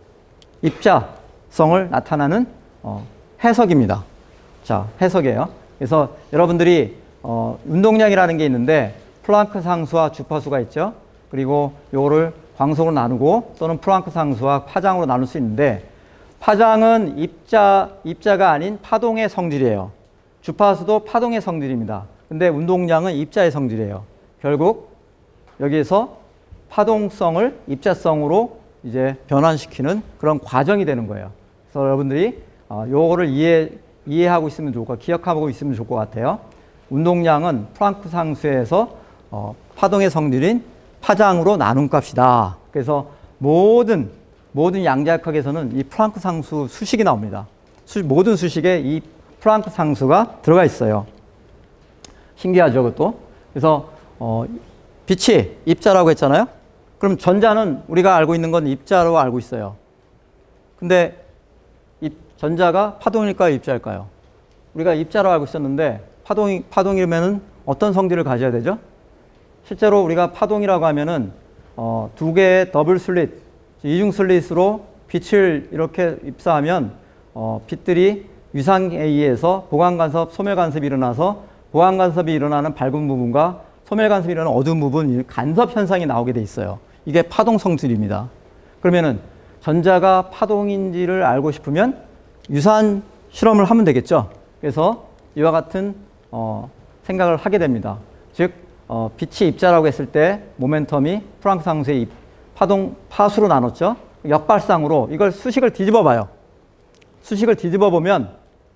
S1: 입자성을 나타나는 어, 해석입니다. 자, 해석이에요. 그래서 여러분들이 어, 운동량이라는 게 있는데 플랑크 상수와 주파수가 있죠. 그리고 요거를 광속으로 나누고 또는 플랑크 상수와 파장으로 나눌 수 있는데 파장은 입자, 입자가 아닌 파동의 성질이에요. 주파수도 파동의 성질입니다. 근데 운동량은 입자의 성질이에요. 결국 여기에서 파동성을 입자성으로 이제 변환시키는 그런 과정이 되는 거예요. 그래서 여러분들이 어, 요거를 이해, 이해하고 있으면 좋을 것, 기억하고 있으면 좋을 것 같아요. 운동량은 플랑크 상수에서 어, 파동의 성질인 파장으로 나눈 값이다. 그래서 모든 모든 양자역학에서는 이 플랑크 상수 수식이 나옵니다. 수, 모든 수식에 이 플랑크 상수가 들어가 있어요. 신기하죠, 그것도. 그래서 어, 빛이 입자라고 했잖아요. 그럼 전자는 우리가 알고 있는 건 입자로 알고 있어요. 근데 이 전자가 파동일까요, 입자일까요? 우리가 입자로 알고 있었는데 파동이 파동이면은 어떤 성질을 가져야 되죠? 실제로 우리가 파동이라고 하면은 어, 두 개의 더블 슬릿, 이중 슬릿으로 빛을 이렇게 입사하면 어, 빛들이 위상에 의해서 보강간섭, 소멸간섭이 일어나서 보강간섭이 일어나는 밝은 부분과 소멸간섭이 일어나는 어두운 부분, 간섭 현상이 나오게 돼 있어요. 이게 파동 성질입니다. 그러면은 전자가 파동인지를 알고 싶으면 유사한 실험을 하면 되겠죠. 그래서 이와 같은 어, 생각을 하게 됩니다. 즉 어, 빛이 입자라고 했을 때 모멘텀이 플랑크 상수의 파동 파수로 나눴죠. 역발상으로 이걸 수식을 뒤집어 봐요. 수식을 뒤집어 보면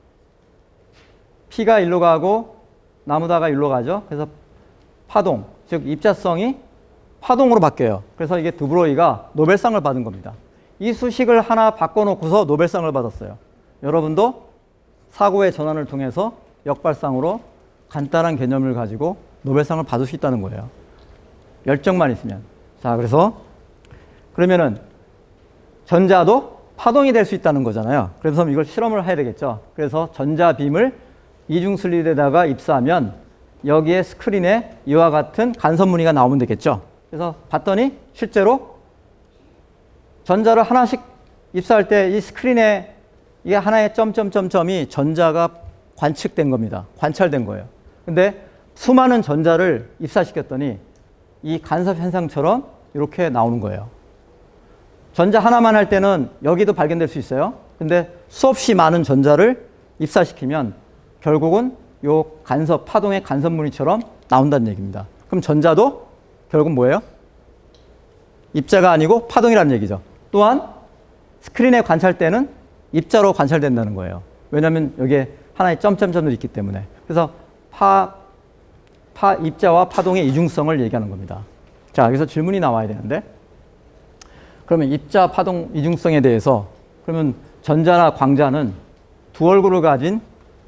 S1: P가 일로 가고 나무다가 일로 가죠. 그래서 파동, 즉 입자성이 파동으로 바뀌어요. 그래서 이게 드브로이가 노벨상을 받은 겁니다. 이 수식을 하나 바꿔놓고서 노벨상을 받았어요. 여러분도 사고의 전환을 통해서 역발상으로 간단한 개념을 가지고 노벨상을 받을 수 있다는 거예요. 열정만 있으면. 자, 그래서 그러면은 전자도 파동이 될 수 있다는 거잖아요. 그래서 이걸 실험을 해야 되겠죠. 그래서 전자빔을 이중 슬릿에다가 입사하면 여기에 스크린에 이와 같은 간섭 무늬가 나오면 되겠죠. 그래서 봤더니 실제로 전자를 하나씩 입사할 때 이 스크린에 이게 하나의 점점점점이 전자가 관측된 겁니다. 관찰된 거예요. 근데 수많은 전자를 입사시켰더니 이 간섭 현상처럼 이렇게 나오는 거예요. 전자 하나만 할 때는 여기도 발견될 수 있어요. 근데 수없이 많은 전자를 입사시키면 결국은 요 간섭, 파동의 간섭 무늬처럼 나온다는 얘기입니다. 그럼 전자도 결국 뭐예요? 입자가 아니고 파동이라는 얘기죠. 또한 스크린에 관찰때는 입자로 관찰된다는 거예요. 왜냐하면 여기에 하나의 점점점들이 있기 때문에. 그래서 파, 파, 입자와 파동의 이중성을 얘기하는 겁니다. 자, 여기서 질문이 나와야 되는데 그러면 입자, 파동, 이중성에 대해서 그러면 전자나 광자는 두 얼굴을 가진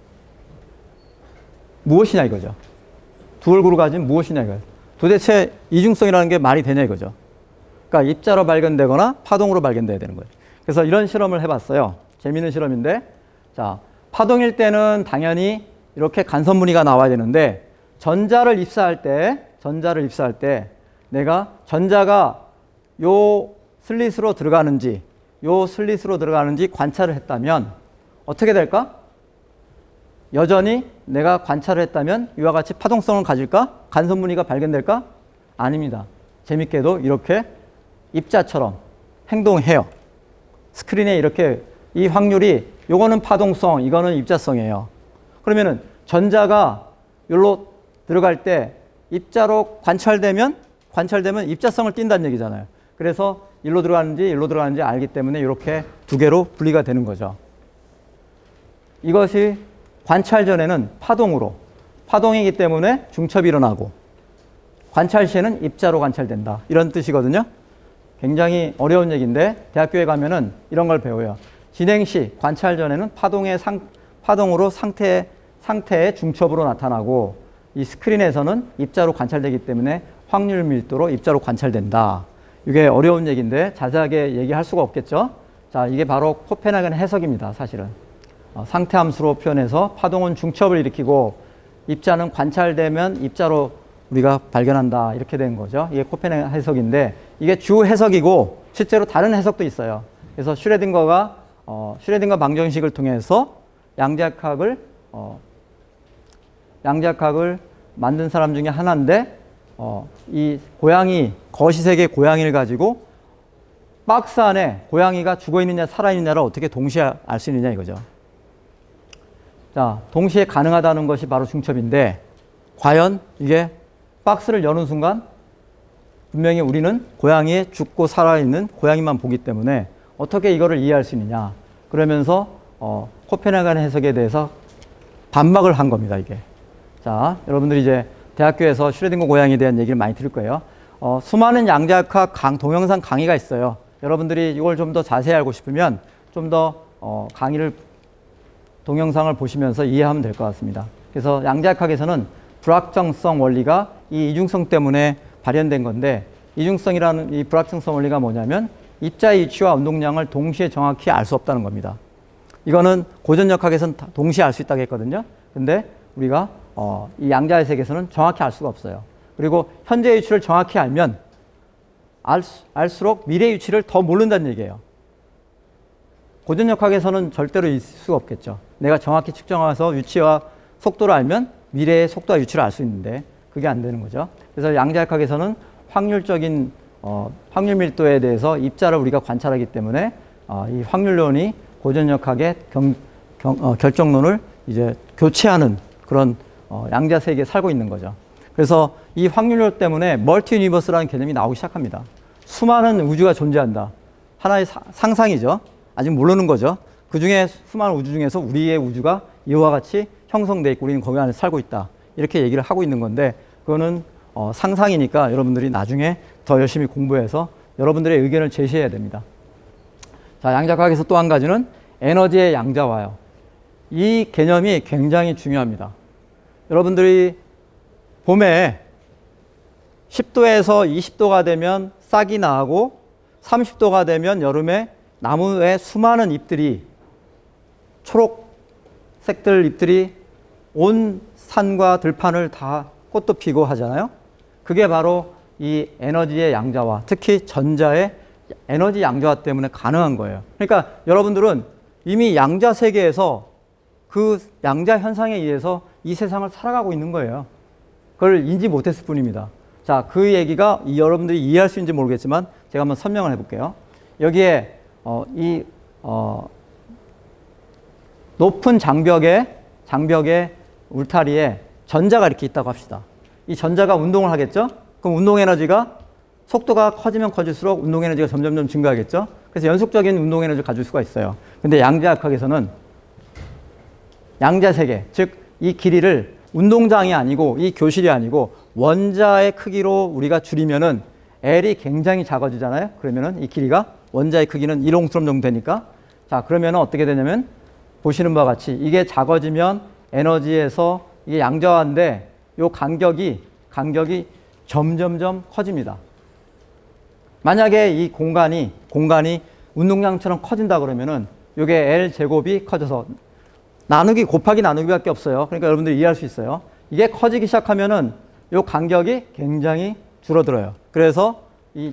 S1: 무엇이냐 이거죠. 두 얼굴을 가진 무엇이냐 이거예요. 도대체 이중성이라는 게 말이 되냐 이거죠. 그러니까 입자로 발견되거나 파동으로 발견돼야 되는 거예요. 그래서 이런 실험을 해봤어요. 재미있는 실험인데, 자, 파동일 때는 당연히 이렇게 간섭 무늬가 나와야 되는데 전자를 입사할 때, 전자를 입사할 때 내가 전자가 요 슬릿으로 들어가는지, 요 슬릿으로 들어가는지 관찰을 했다면 어떻게 될까? 여전히 내가 관찰을 했다면 이와 같이 파동성을 가질까? 간섭 무늬가 발견될까? 아닙니다. 재밌게도 이렇게 입자처럼 행동해요. 스크린에 이렇게 이 확률이 요거는 파동성, 이거는 입자성이에요. 그러면은 전자가 여기로 들어갈 때 입자로 관찰되면 관찰되면 입자성을 띈다는 얘기잖아요. 그래서 일로 들어가는지 일로 들어가는지 알기 때문에 이렇게 두 개로 분리가 되는 거죠. 이것이 관찰 전에는 파동으로, 파동이기 때문에 중첩이 일어나고 관찰 시에는 입자로 관찰된다. 이런 뜻이거든요. 굉장히 어려운 얘기인데 대학교에 가면은 이런 걸 배워요. 진행 시, 관찰 전에는 파동의 상, 파동으로 상태, 상태의 중첩으로 나타나고 이 스크린에서는 입자로 관찰되기 때문에 확률 밀도로 입자로 관찰된다. 이게 어려운 얘기인데 자세하게 얘기할 수가 없겠죠. 자, 이게 바로 코펜하겐 해석입니다. 사실은. 어, 상태 함수로 표현해서 파동은 중첩을 일으키고 입자는 관찰되면 입자로 우리가 발견한다. 이렇게 된 거죠. 이게 코펜하겐 해석인데 이게 주 해석이고 실제로 다른 해석도 있어요. 그래서 슈레딩거가 어, 슈레딩거 방정식을 통해서 양자역학을 어, 양자역학을 만든 사람 중에 하나인데 어, 이 고양이 거시색의 고양이를 가지고 박스 안에 고양이가 죽어있느냐 살아있느냐를 어떻게 동시에 알 수 있느냐 이거죠. 자, 동시에 가능하다는 것이 바로 중첩인데 과연 이게 박스를 여는 순간 분명히 우리는 고양이의 죽고 살아있는 고양이만 보기 때문에 어떻게 이거를 이해할 수 있느냐. 그러면서 어, 코펜하겐 해석에 대해서 반박을 한 겁니다. 이게. 자, 여러분들이 이제 대학교에서 슈레딩거 고양이에 대한 얘기를 많이 들을 거예요. 어, 수많은 양자역학 강, 동영상 강의가 있어요. 여러분들이 이걸 좀 더 자세히 알고 싶으면 좀 더 어, 강의를 동영상을 보시면서 이해하면 될 것 같습니다. 그래서 양자역학에서는 불확정성 원리가 이 이중성 때문에 발현된 건데 이중성이라는 이 불확정성 원리가 뭐냐면 입자의 위치와 운동량을 동시에 정확히 알 수 없다는 겁니다. 이거는 고전역학에서는 동시에 알 수 있다고 했거든요. 근데 우리가 어, 이 양자의 세계에서는 정확히 알 수가 없어요. 그리고 현재 위치를 정확히 알면 알, 알수록 미래 위치를 더 모른다는 얘기예요. 고전역학에서는 절대로 있을 수가 없겠죠. 내가 정확히 측정해서 위치와 속도를 알면 미래의 속도와 위치를 알 수 있는데 그게 안 되는 거죠. 그래서 양자역학에서는 확률적인 어, 확률 밀도에 대해서 입자를 우리가 관찰하기 때문에 어, 이 확률론이 고전역학의 경, 경, 어, 결정론을 이제 교체하는 그런 어, 양자 세계에 살고 있는 거죠. 그래서 이 확률론 때문에 멀티 유니버스라는 개념이 나오기 시작합니다. 수많은 우주가 존재한다. 하나의 사, 상상이죠. 아직 모르는 거죠. 그 중에 수많은 우주 중에서 우리의 우주가 이와 같이 형성되어 있고 우리는 거기 안에 살고 있다. 이렇게 얘기를 하고 있는 건데 그거는 어, 상상이니까 여러분들이 나중에 더 열심히 공부해서 여러분들의 의견을 제시해야 됩니다. 자, 양자과학에서 또 한 가지는 에너지의 양자화요. 이 개념이 굉장히 중요합니다. 여러분들이 봄에 십 도에서 이십 도가 되면 싹이 나고 삼십 도가 되면 여름에 나무의 수많은 잎들이 초록색들 잎들이 온 산과 들판을 다 꽃도 피고 하잖아요. 그게 바로 이 에너지의 양자화, 특히 전자의 에너지 양자화 때문에 가능한 거예요. 그러니까 여러분들은 이미 양자 세계에서 그 양자 현상에 의해서 이 세상을 살아가고 있는 거예요. 그걸 인지 못했을 뿐입니다. 자, 그 얘기가 여러분들이 이해할 수 있는지 모르겠지만 제가 한번 설명을 해볼게요. 여기에 어, 이 어, 높은 장벽에 장벽의 울타리에 전자가 이렇게 있다고 합시다. 이 전자가 운동을 하겠죠? 그럼 운동 에너지가 속도가 커지면 커질수록 운동 에너지가 점점점 증가하겠죠? 그래서 연속적인 운동 에너지를 가질 수가 있어요. 근데 양자역학에서는 양자 세계, 즉 이 길이를 운동장이 아니고 이 교실이 아니고 원자의 크기로 우리가 줄이면은 L이 굉장히 작아지잖아요. 그러면은 이 길이가 원자의 크기는 일 옹스롬 정도 되니까 자, 그러면은 어떻게 되냐면 보시는 바와 같이 이게 작아지면 에너지에서 이게 양자화인데 요 간격이 간격이 점점점 커집니다. 만약에 이 공간이 공간이 운동장처럼 커진다 그러면은 요게 L 제곱이 커져서 나누기 곱하기 나누기밖에 없어요. 그러니까 여러분들이 이해할 수 있어요. 이게 커지기 시작하면은 요 간격이 굉장히 줄어들어요. 그래서 이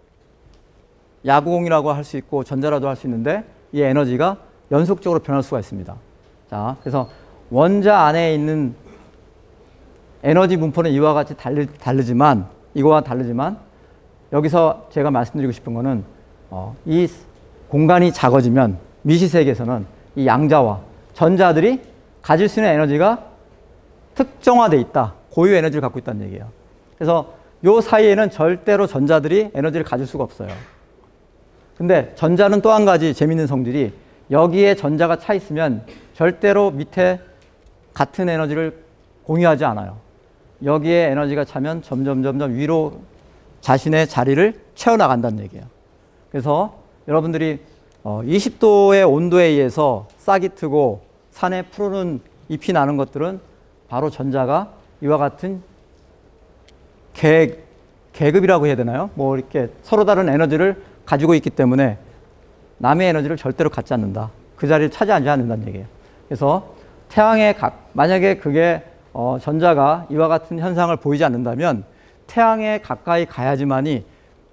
S1: 야구공이라고 할 수 있고 전자라도 할 수 있는데 이 에너지가 연속적으로 변할 수가 있습니다. 자, 그래서 원자 안에 있는 에너지 분포는 이와 같이 다르, 다르지만 이거와 다르지만 여기서 제가 말씀드리고 싶은 거는 어, 이 공간이 작아지면 미시세계에서는 이 양자와 전자들이 가질 수 있는 에너지가 특정화되어 있다. 고유 에너지를 갖고 있다는 얘기예요. 그래서 요 사이에는 절대로 전자들이 에너지를 가질 수가 없어요. 근데 전자는 또 한 가지 재밌는 성질이 여기에 전자가 차 있으면 절대로 밑에 같은 에너지를 공유하지 않아요. 여기에 에너지가 차면 점점 점점 위로 자신의 자리를 채워나간다는 얘기예요. 그래서 여러분들이 이십 도의 온도에 의해서 싹이 트고 산에 푸르른 잎이 나는 것들은 바로 전자가 이와 같은 계, 계급이라고 해야 되나요? 뭐 이렇게 서로 다른 에너지를 가지고 있기 때문에 남의 에너지를 절대로 갖지 않는다. 그 자리를 차지하지 않는다는 얘기예요. 그래서 태양의 각, 만약에 그게 어, 전자가 이와 같은 현상을 보이지 않는다면 태양에 가까이 가야지만이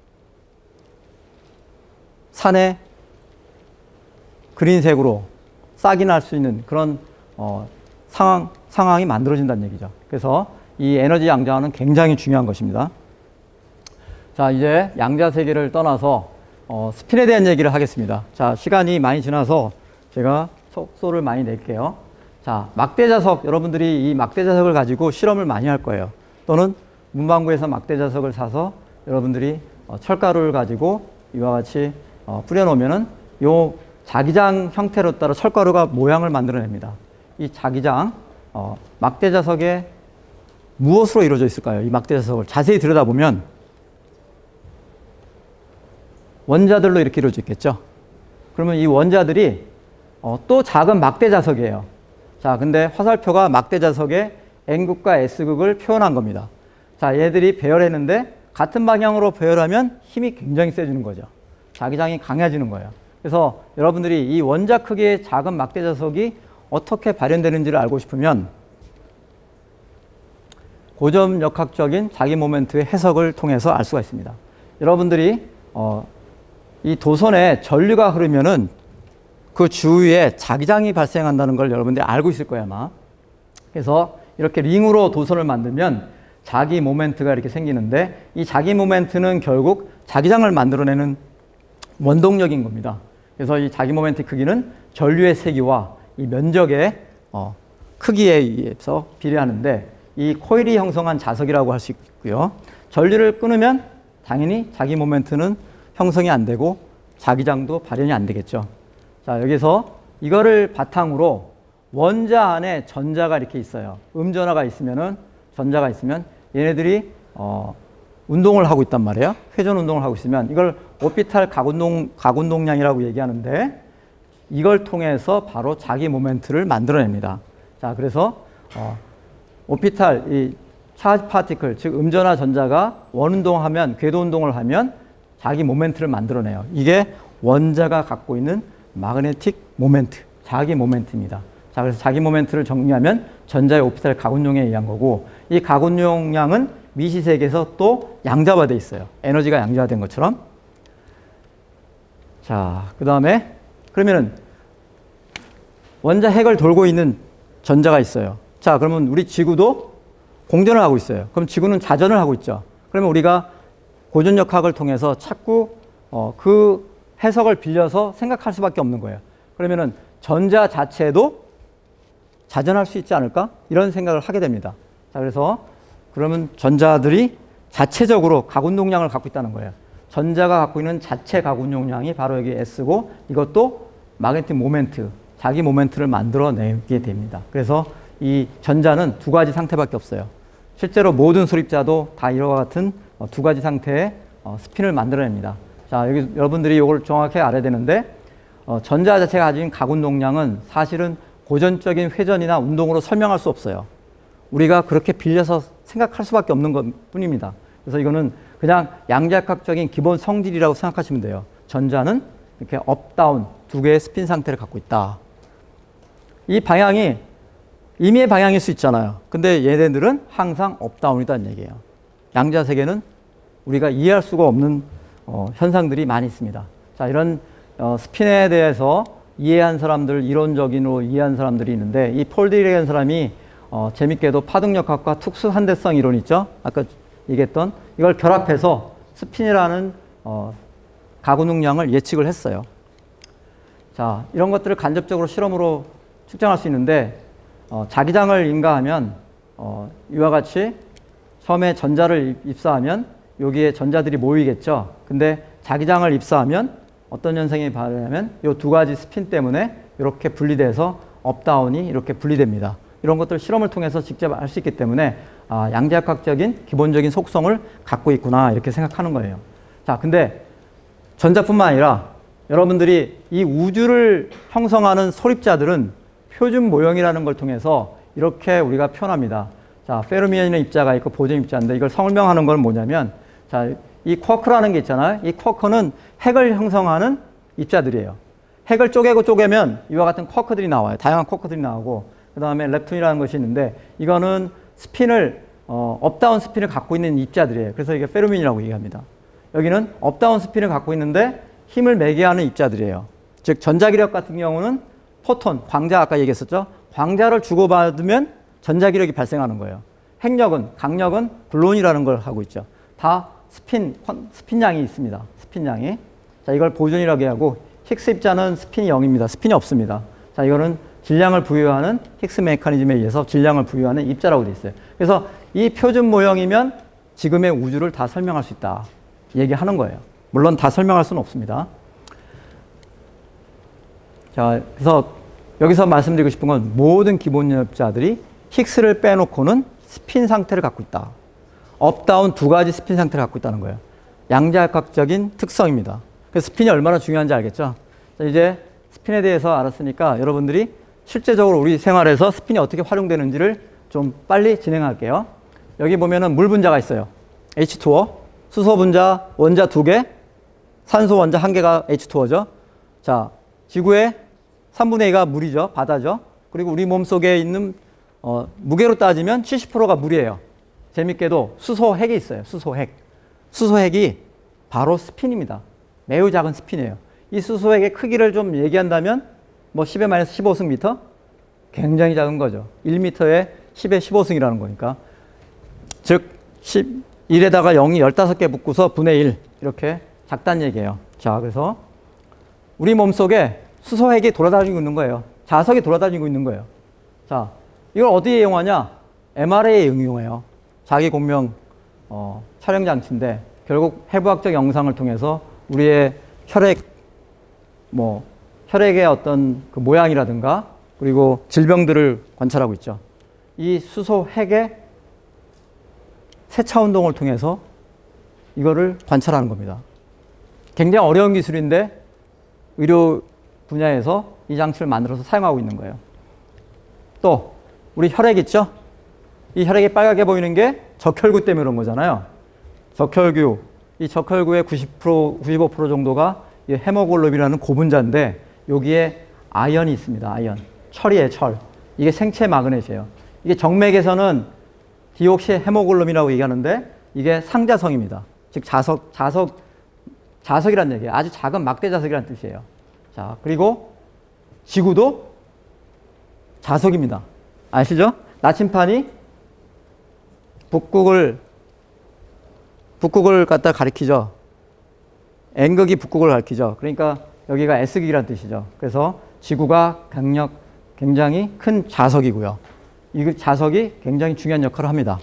S1: 산에 그린색으로 싹이 날 수 있는 그런 어, 상황, 상황이 만들어진다는 얘기죠. 그래서 이 에너지 양자화는 굉장히 중요한 것입니다. 자, 이제 양자 세계를 떠나서 어, 스핀에 대한 얘기를 하겠습니다. 자, 시간이 많이 지나서 제가 속소를 많이 낼게요. 자, 막대자석, 여러분들이 이 막대자석을 가지고 실험을 많이 할 거예요. 또는 문방구에서 막대자석을 사서 여러분들이 어, 철가루를 가지고 이와 같이 어, 뿌려놓으면은 요 자기장 형태로 따라 철가루가 모양을 만들어냅니다. 이 자기장, 어, 막대자석에 무엇으로 이루어져 있을까요? 이 막대자석을 자세히 들여다보면 원자들로 이렇게 이루어져 있겠죠. 그러면 이 원자들이 어, 또 작은 막대자석이에요. 자, 근데 화살표가 막대자석의 N극과 S극을 표현한 겁니다. 자, 얘들이 배열했는데 같은 방향으로 배열하면 힘이 굉장히 세지는 거죠. 자기장이 강해지는 거예요. 그래서 여러분들이 이 원자 크기의 작은 막대자석이 어떻게 발현되는지를 알고 싶으면 고전역학적인 자기 모멘트의 해석을 통해서 알 수가 있습니다. 여러분들이 어, 이 도선에 전류가 흐르면은 그 주위에 자기장이 발생한다는 걸 여러분들이 알고 있을 거예요, 아마. 그래서 이렇게 링으로 도선을 만들면 자기 모멘트가 이렇게 생기는데, 이 자기 모멘트는 결국 자기장을 만들어내는 원동력인 겁니다. 그래서 이 자기 모멘트 크기는 전류의 세기와 이 면적의 어, 크기에 의해서 비례하는데, 이 코일이 형성한 자석이라고 할 수 있고요. 전류를 끊으면 당연히 자기 모멘트는 형성이 안 되고 자기장도 발현이 안 되겠죠. 자, 여기서 이거를 바탕으로 원자 안에 전자가 이렇게 있어요. 음전하가 있으면은, 전자가 있으면 얘네들이 어, 운동을 하고 있단 말이에요. 회전 운동을 하고 있으면 이걸 오피탈 각운동, 각운동량이라고 얘기하는데, 이걸 통해서 바로 자기 모멘트를 만들어냅니다. 자, 그래서 어, 오피탈 이 차지 파티클, 즉 음전하 전자가 원운동하면, 궤도 운동을 하면 자기 모멘트를 만들어내요. 이게 원자가 갖고 있는 마그네틱 모멘트, 자기 모멘트입니다. 자, 그래서 자기 모멘트를 정리하면 전자의 오피탈 각운용에 의한 거고, 이 각운용량은 미시세계에서 또 양자화되어 있어요. 에너지가 양자화된 것처럼. 자, 그 다음에 그러면은 원자 핵을 돌고 있는 전자가 있어요. 자, 그러면 우리 지구도 공전을 하고 있어요. 그럼 지구는 자전을 하고 있죠. 그러면 우리가 고전역학을 통해서 자꾸 어, 그 해석을 빌려서 생각할 수밖에 없는 거예요. 그러면은 전자 자체도 자전할 수 있지 않을까? 이런 생각을 하게 됩니다. 자, 그래서 그러면 전자들이 자체적으로 각운동량을 갖고 있다는 거예요. 전자가 갖고 있는 자체 각운동량이 바로 여기 S고, 이것도 마그네틱 모멘트, 자기 모멘트를 만들어내게 됩니다. 그래서 이 전자는 두 가지 상태밖에 없어요. 실제로 모든 수립자도 다 이와 같은 두 가지 상태의 스핀을 만들어냅니다. 자, 여기 여러분들이 이걸 정확히 알아야 되는데, 어, 전자 자체가 가진 각운동량은 사실은 고전적인 회전이나 운동으로 설명할 수 없어요. 우리가 그렇게 빌려서 생각할 수밖에 없는 것 뿐입니다. 그래서 이거는 그냥 양자역학적인 기본 성질이라고 생각하시면 돼요. 전자는 이렇게 업, 다운 두 개의 스핀 상태를 갖고 있다. 이 방향이 임의의 방향일 수 있잖아요. 근데 얘네들은 항상 업, 다운이다는 얘기예요. 양자 세계는 우리가 이해할 수가 없는 어, 현상들이 많이 있습니다. 자, 이런 어, 스핀에 대해서 이해한 사람들, 이론적인으로 이해한 사람들이 있는데, 이 폴 디렉이라는 사람이 어, 재밌게도 파동역학과 특수한대성 이론 있죠? 아까 얘기했던 이걸 결합해서 스핀이라는 어, 각운동량을 예측을 했어요. 자, 이런 것들을 간접적으로 실험으로 측정할 수 있는데, 어, 자기장을 인가하면 어, 이와 같이 처음에 전자를 입사하면 여기에 전자들이 모이겠죠. 근데 자기장을 입사하면 어떤 현상이 발생하면 이 두 가지 스핀 때문에 이렇게 분리돼서 업다운이 이렇게 분리됩니다. 이런 것들 실험을 통해서 직접 알 수 있기 때문에 아, 양자역학적인 기본적인 속성을 갖고 있구나, 이렇게 생각하는 거예요. 자, 근데 전자뿐만 아니라 여러분들이 이 우주를 형성하는 소립자들은 표준 모형이라는 걸 통해서 이렇게 우리가 표현합니다. 자, 페르미언이라는 입자가 있고 보존 입자인데, 이걸 설명하는 건 뭐냐면, 자, 이 쿼크라는 게 있잖아요. 이 쿼크는 핵을 형성하는 입자들이에요. 핵을 쪼개고 쪼개면 이와 같은 쿼크들이 나와요. 다양한 쿼크들이 나오고, 그 다음에 렙툰이라는 것이 있는데, 이거는 스핀을 어, 업다운 스핀을 갖고 있는 입자들이에요. 그래서 이게 페르미언이라고 얘기합니다. 여기는 업다운 스핀을 갖고 있는데 힘을 매개하는 입자들이에요. 즉 전자기력 같은 경우는 포톤, 광자, 아까 얘기했었죠. 광자를 주고받으면 전자기력이 발생하는 거예요. 핵력은, 강력은 블론이라는 걸 하고 있죠. 다 스핀, 스핀량이 있습니다. 스핀량이. 자, 이걸 보존이라고 하고, 힉스 입자는 스핀이 영입니다. 스핀이 없습니다. 자, 이거는 질량을 부여하는 힉스 메커니즘에 의해서 질량을 부여하는 입자라고 되어 있어요. 그래서 이 표준 모형이면 지금의 우주를 다 설명할 수 있다, 얘기하는 거예요. 물론 다 설명할 수는 없습니다. 자, 그래서 여기서 말씀드리고 싶은 건 모든 기본입자들이 힉스를 빼놓고는 스핀 상태를 갖고 있다. 업다운 두 가지 스핀 상태를 갖고 있다는 거예요. 양자역학적인 특성입니다. 그래서 스핀이 얼마나 중요한지 알겠죠? 자, 이제 스핀에 대해서 알았으니까 여러분들이 실제적으로 우리 생활에서 스핀이 어떻게 활용되는지를 좀 빨리 진행할게요. 여기 보면은 물 분자가 있어요. 에이치 투 오, 수소 분자, 원자 두 개, 산소 원자 한 개가 에이치 투 오죠. 자, 지구의 삼분의 이가 물이죠. 바다죠. 그리고 우리 몸 속에 있는 어, 무게로 따지면 칠십 퍼센트가 물이에요. 재밌게도 수소핵이 있어요. 수소핵. 수소핵이 바로 스핀입니다. 매우 작은 스핀이에요. 이 수소핵의 크기를 좀 얘기한다면 뭐 십에 마이너스 십오 승 미터? 굉장히 작은 거죠. 일 미터에 십에 십오 승이라는 거니까. 즉 일에다가 영이 열다섯 개 붙고서 분의 일 이렇게 작다는 얘기예요. 자, 그래서 우리 몸속에 수소핵이 돌아다니고 있는 거예요. 자석이 돌아다니고 있는 거예요. 자, 이걸 어디에 이용하냐? 엠알에이에 응용해요. 자기 공명 어, 촬영 장치인데 결국 해부학적 영상을 통해서 우리의 혈액 뭐 혈액의 어떤 그 모양이라든가 그리고 질병들을 관찰하고 있죠. 이 수소핵의 세차 운동을 통해서 이거를 관찰하는 겁니다. 굉장히 어려운 기술인데 의료 분야에서 이 장치를 만들어서 사용하고 있는 거예요. 또 우리 혈액 있죠? 이 혈액이 빨갛게 보이는 게 적혈구 때문에 그런 거잖아요. 적혈구, 이 적혈구의 구십 퍼센트, 구십오 퍼센트 정도가 이 헤모글로빈이라는 고분자인데 여기에 아연이 있습니다. 아연. 철이에요, 철. 이게 생체 마그넷이에요. 이게 정맥에서는 디옥시 헤모글로빈이라고 얘기하는데 이게 상자성입니다. 즉 자석, 자석, 자석이란 얘기예요. 아주 작은 막대 자석이라는 뜻이에요. 자, 그리고 지구도 자석입니다. 아시죠? 나침판이 북극을 북극을 갖다 가리키죠. N극이 북극을 가리키죠. 그러니까 여기가 S극이라는 뜻이죠. 그래서 지구가 강력, 굉장히 큰 자석이고요. 이 자석이 굉장히 중요한 역할을 합니다.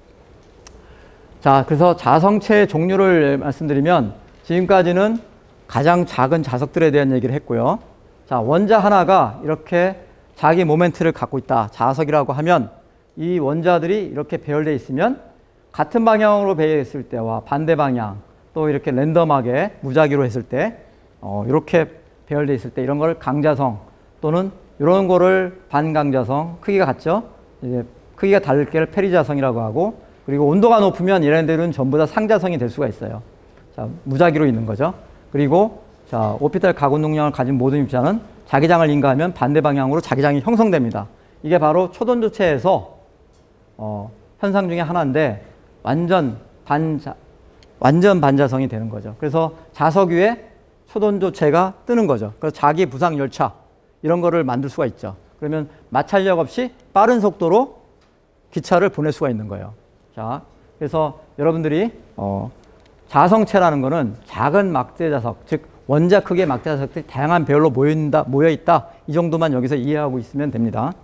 S1: 자, 그래서 자성체의 종류를 말씀드리면 지금까지는 가장 작은 자석들에 대한 얘기를 했고요. 자, 원자 하나가 이렇게 자기 모멘트를 갖고 있다. 자석이라고 하면 이 원자들이 이렇게 배열되어 있으면 같은 방향으로 배열했을 때와 반대 방향 또 이렇게 랜덤하게 무작위로 했을 때 어, 이렇게 배열되어 있을 때 이런 걸 강자성 또는 이런 거를 반강자성, 크기가 같죠? 이제 크기가 다를 게를 페리자성이라고 하고 그리고 온도가 높으면 얘네들은 전부 다 상자성이 될 수가 있어요. 자, 무작위로 있는 거죠. 그리고 자, 오피탈 가군 능력을 가진 모든 입자는 자기장을 인가하면 반대 방향으로 자기장이 형성됩니다. 이게 바로 초돈조체에서 어, 현상 중에 하나인데 완전 반자, 완전 반자성이 되는 거죠. 그래서 자석 위에 초돈조체가 뜨는 거죠. 그래서 자기 부상 열차 이런 거를 만들 수가 있죠. 그러면 마찰력 없이 빠른 속도로 기차를 보낼 수가 있는 거예요. 자, 그래서 여러분들이 어, 자성체라는 거는 작은 막대 자석, 즉 원자 크기의 막대 자석들이 다양한 배열로 모여있다, 모여있다 이 정도만 여기서 이해하고 있으면 됩니다.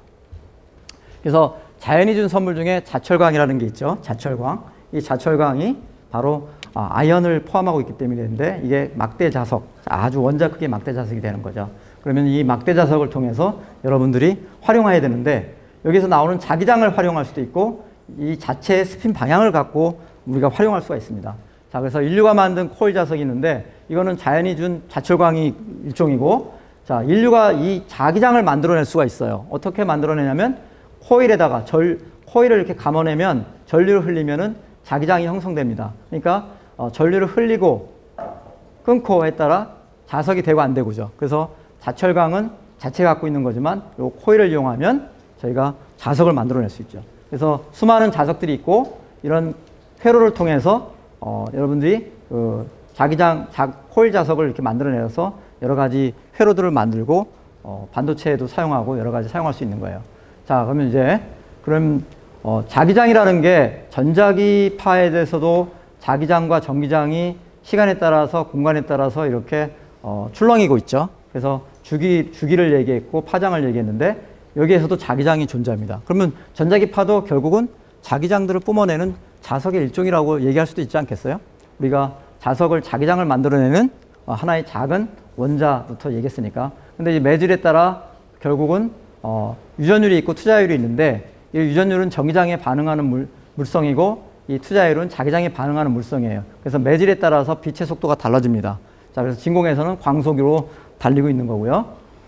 S1: 그래서 자연이 준 선물 중에 자철광이라는 게 있죠. 자철광. 이 자철광이 바로 아연을 포함하고 있기 때문인데 이게 막대 자석, 아주 원자 크기의 막대 자석이 되는 거죠. 그러면 이 막대 자석을 통해서 여러분들이 활용해야 되는데 여기서 나오는 자기장을 활용할 수도 있고 이 자체의 스핀 방향을 갖고 우리가 활용할 수가 있습니다. 자, 그래서 인류가 만든 코일 자석이 있는데 이거는 자연이 준 자철광이 일종이고 자, 인류가 이 자기장을 만들어낼 수가 있어요. 어떻게 만들어내냐면 코일에다가 절, 코일을 이렇게 감아내면 전류를 흘리면은 자기장이 형성됩니다. 그러니까 어, 전류를 흘리고 끊고에 따라 자석이 되고 안 되고죠. 그래서 자철광은 자체가 갖고 있는 거지만 이 코일을 이용하면 저희가 자석을 만들어낼 수 있죠. 그래서 수많은 자석들이 있고 이런 회로를 통해서 어, 여러분들이 그 자기장, 자, 코일 자석을 이렇게 만들어내서 여러 가지 회로들을 만들고 어, 반도체에도 사용하고 여러 가지 사용할 수 있는 거예요. 자, 그러면 이제 그럼 어, 자기장이라는 게 전자기파에 대해서도 자기장과 전기장이 시간에 따라서 공간에 따라서 이렇게 어, 출렁이고 있죠. 그래서 주기, 주기를 얘기했고 파장을 얘기했는데 여기에서도 자기장이 존재합니다. 그러면 전자기파도 결국은 자기장들을 뿜어내는 자석의 일종이라고 얘기할 수도 있지 않겠어요? 우리가 자석을 자기장을 만들어내는 하나의 작은 원자부터 얘기했으니까. 근데 이 매질에 따라 결국은 어, 유전율이 있고 투자율이 있는데 이 유전율은 전기장에 반응하는 물, 물성이고 이 투자율은 자기장에 반응하는 물성이에요. 그래서 매질에 따라서 빛의 속도가 달라집니다. 자, 그래서 진공에서는 광속으로 달리고 있는 거고요.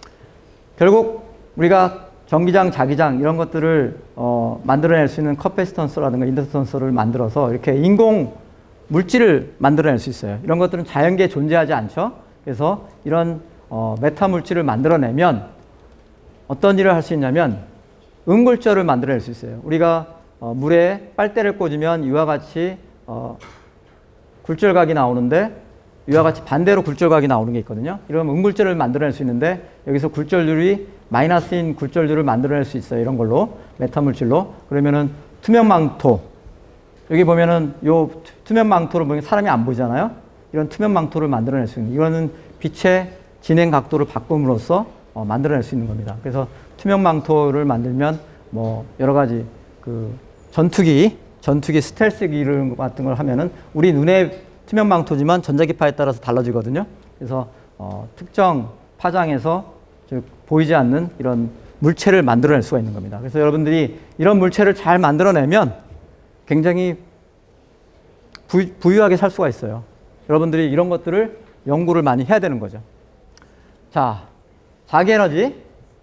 S1: 결국 우리가 전기장, 자기장 이런 것들을 어, 만들어낼 수 있는 커패시턴스라든가 인덕턴스를 만들어서 이렇게 인공 물질을 만들어낼 수 있어요. 이런 것들은 자연계에 존재하지 않죠. 그래서 이런 어, 메타 물질을 만들어내면 어떤 일을 할 수 있냐면 음굴절을 만들어낼 수 있어요. 우리가 어, 물에 빨대를 꽂으면 이와 같이 어, 굴절각이 나오는데 이와 같이 반대로 굴절각이 나오는 게 있거든요. 이러면 음굴절을 만들어낼 수 있는데 여기서 굴절률이 마이너스인 굴절률을 만들어낼 수 있어요. 이런 걸로 메타물질로. 그러면은 투명 망토, 여기 보면은 요 투명 망토를 보면 사람이 안 보이잖아요. 이런 투명 망토를 만들어낼 수 있는, 이거는 빛의 진행 각도를 바꿈으로써 어, 만들어낼 수 있는 겁니다. 그래서 투명 망토를 만들면 뭐 여러 가지 그 전투기, 전투기 스텔스기 같은 걸 하면은 우리 눈에 투명 망토지만 전자기파에 따라서 달라지거든요. 그래서 어, 특정 파장에서 즉 보이지 않는 이런 물체를 만들어낼 수가 있는 겁니다. 그래서 여러분들이 이런 물체를 잘 만들어내면 굉장히 부, 부유하게 살 수가 있어요. 여러분들이 이런 것들을 연구를 많이 해야 되는 거죠. 자, 자기에너지,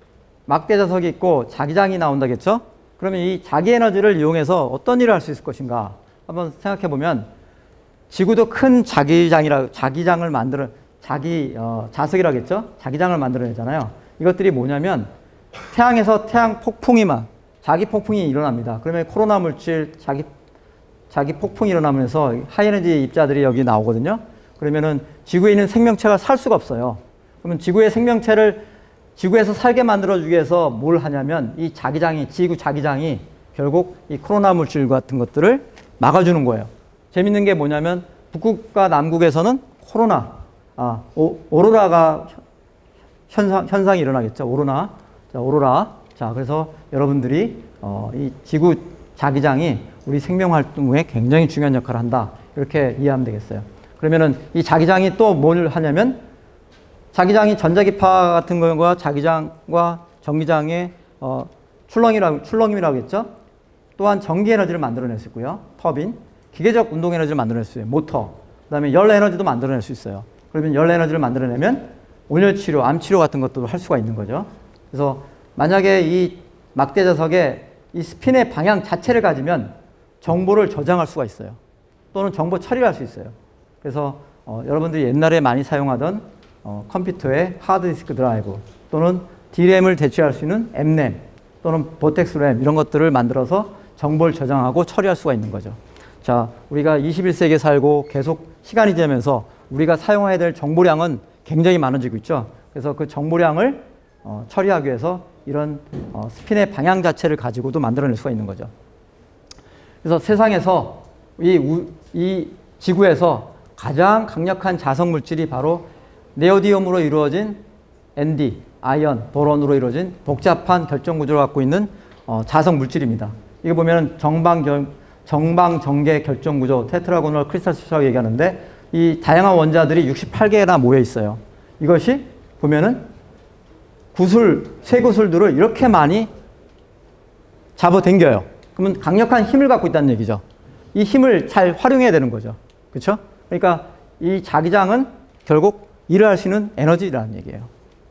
S1: 막대자석이 있고 자기장이 나온다겠죠? 그러면 이 자기에너지를 이용해서 어떤 일을 할 수 있을 것인가? 한번 생각해 보면 지구도 큰 자기장이라, 자기장을 만들어, 자기, 어, 자석이라겠죠? 자기장을 만들어내잖아요. 이것들이 뭐냐면 태양에서 태양 폭풍이 막, 자기 폭풍이 일어납니다. 그러면 코로나 물질, 자기, 자기 폭풍이 일어나면서 하이에너지 입자들이 여기 나오거든요. 그러면은 지구에 있는 생명체가 살 수가 없어요. 그러면 지구의 생명체를 지구에서 살게 만들어주기 위해서 뭘 하냐면 이 자기장이, 지구 자기장이 결국 이 코로나 물질 같은 것들을 막아주는 거예요. 재밌는 게 뭐냐면 북극과 남극에서는 코로나, 아, 오, 오로라가 현상, 현상이 일어나겠죠. 오로라. 자, 오로라. 자, 그래서 여러분들이 어, 이 지구 자기장이 우리 생명 활동에 굉장히 중요한 역할을 한다. 이렇게 이해하면 되겠어요. 그러면은 이 자기장이 또 뭘 하냐면 자기장이 전자기파 같은 거와 자기장과 전기장의 어, 출렁이라고, 출렁임이라고 했죠. 또한 전기 에너지를 만들어낼 수 있고요. 터빈, 기계적 운동 에너지를 만들어낼 수 있어요. 모터, 그 다음에 열 에너지도 만들어낼 수 있어요. 그러면 열 에너지를 만들어내면 온열 치료, 암 치료 같은 것도 할 수가 있는 거죠. 그래서 만약에 이 막대자석에 이 스핀의 방향 자체를 가지면 정보를 저장할 수가 있어요. 또는 정보 처리를 할 수 있어요. 그래서 어, 여러분들이 옛날에 많이 사용하던 어, 컴퓨터의 하드디스크 드라이브 또는 디램을 대체할 수 있는 엠램 또는 보텍스 램 이런 것들을 만들어서 정보를 저장하고 처리할 수가 있는 거죠. 자, 우리가 이십일 세기에 살고 계속 시간이 지나면서 우리가 사용해야 될 정보량은 굉장히 많아지고 있죠. 그래서 그 정보량을 어, 처리하기 위해서 이런 어, 스핀의 방향 자체를 가지고도 만들어낼 수가 있는 거죠. 그래서 세상에서 이, 우, 이 지구에서 가장 강력한 자석 물질이 바로 네오디움으로 이루어진 엔디, 아이언, 보론으로 이루어진 복잡한 결정 구조를 갖고 있는 어, 자석 물질입니다. 이거 보면 정방, 정방정계 결정 구조, 테트라고널 크리스탈 스트럭이라고 얘기하는데 이 다양한 원자들이 육십팔 개나 모여 있어요. 이것이 보면은 구슬, 쇠구슬들을 이렇게 많이 잡아당겨요. 그러면 강력한 힘을 갖고 있다는 얘기죠. 이 힘을 잘 활용해야 되는 거죠. 그렇죠? 그러니까 이 자기장은 결국 일을 할 수 있는 에너지라는 얘기예요.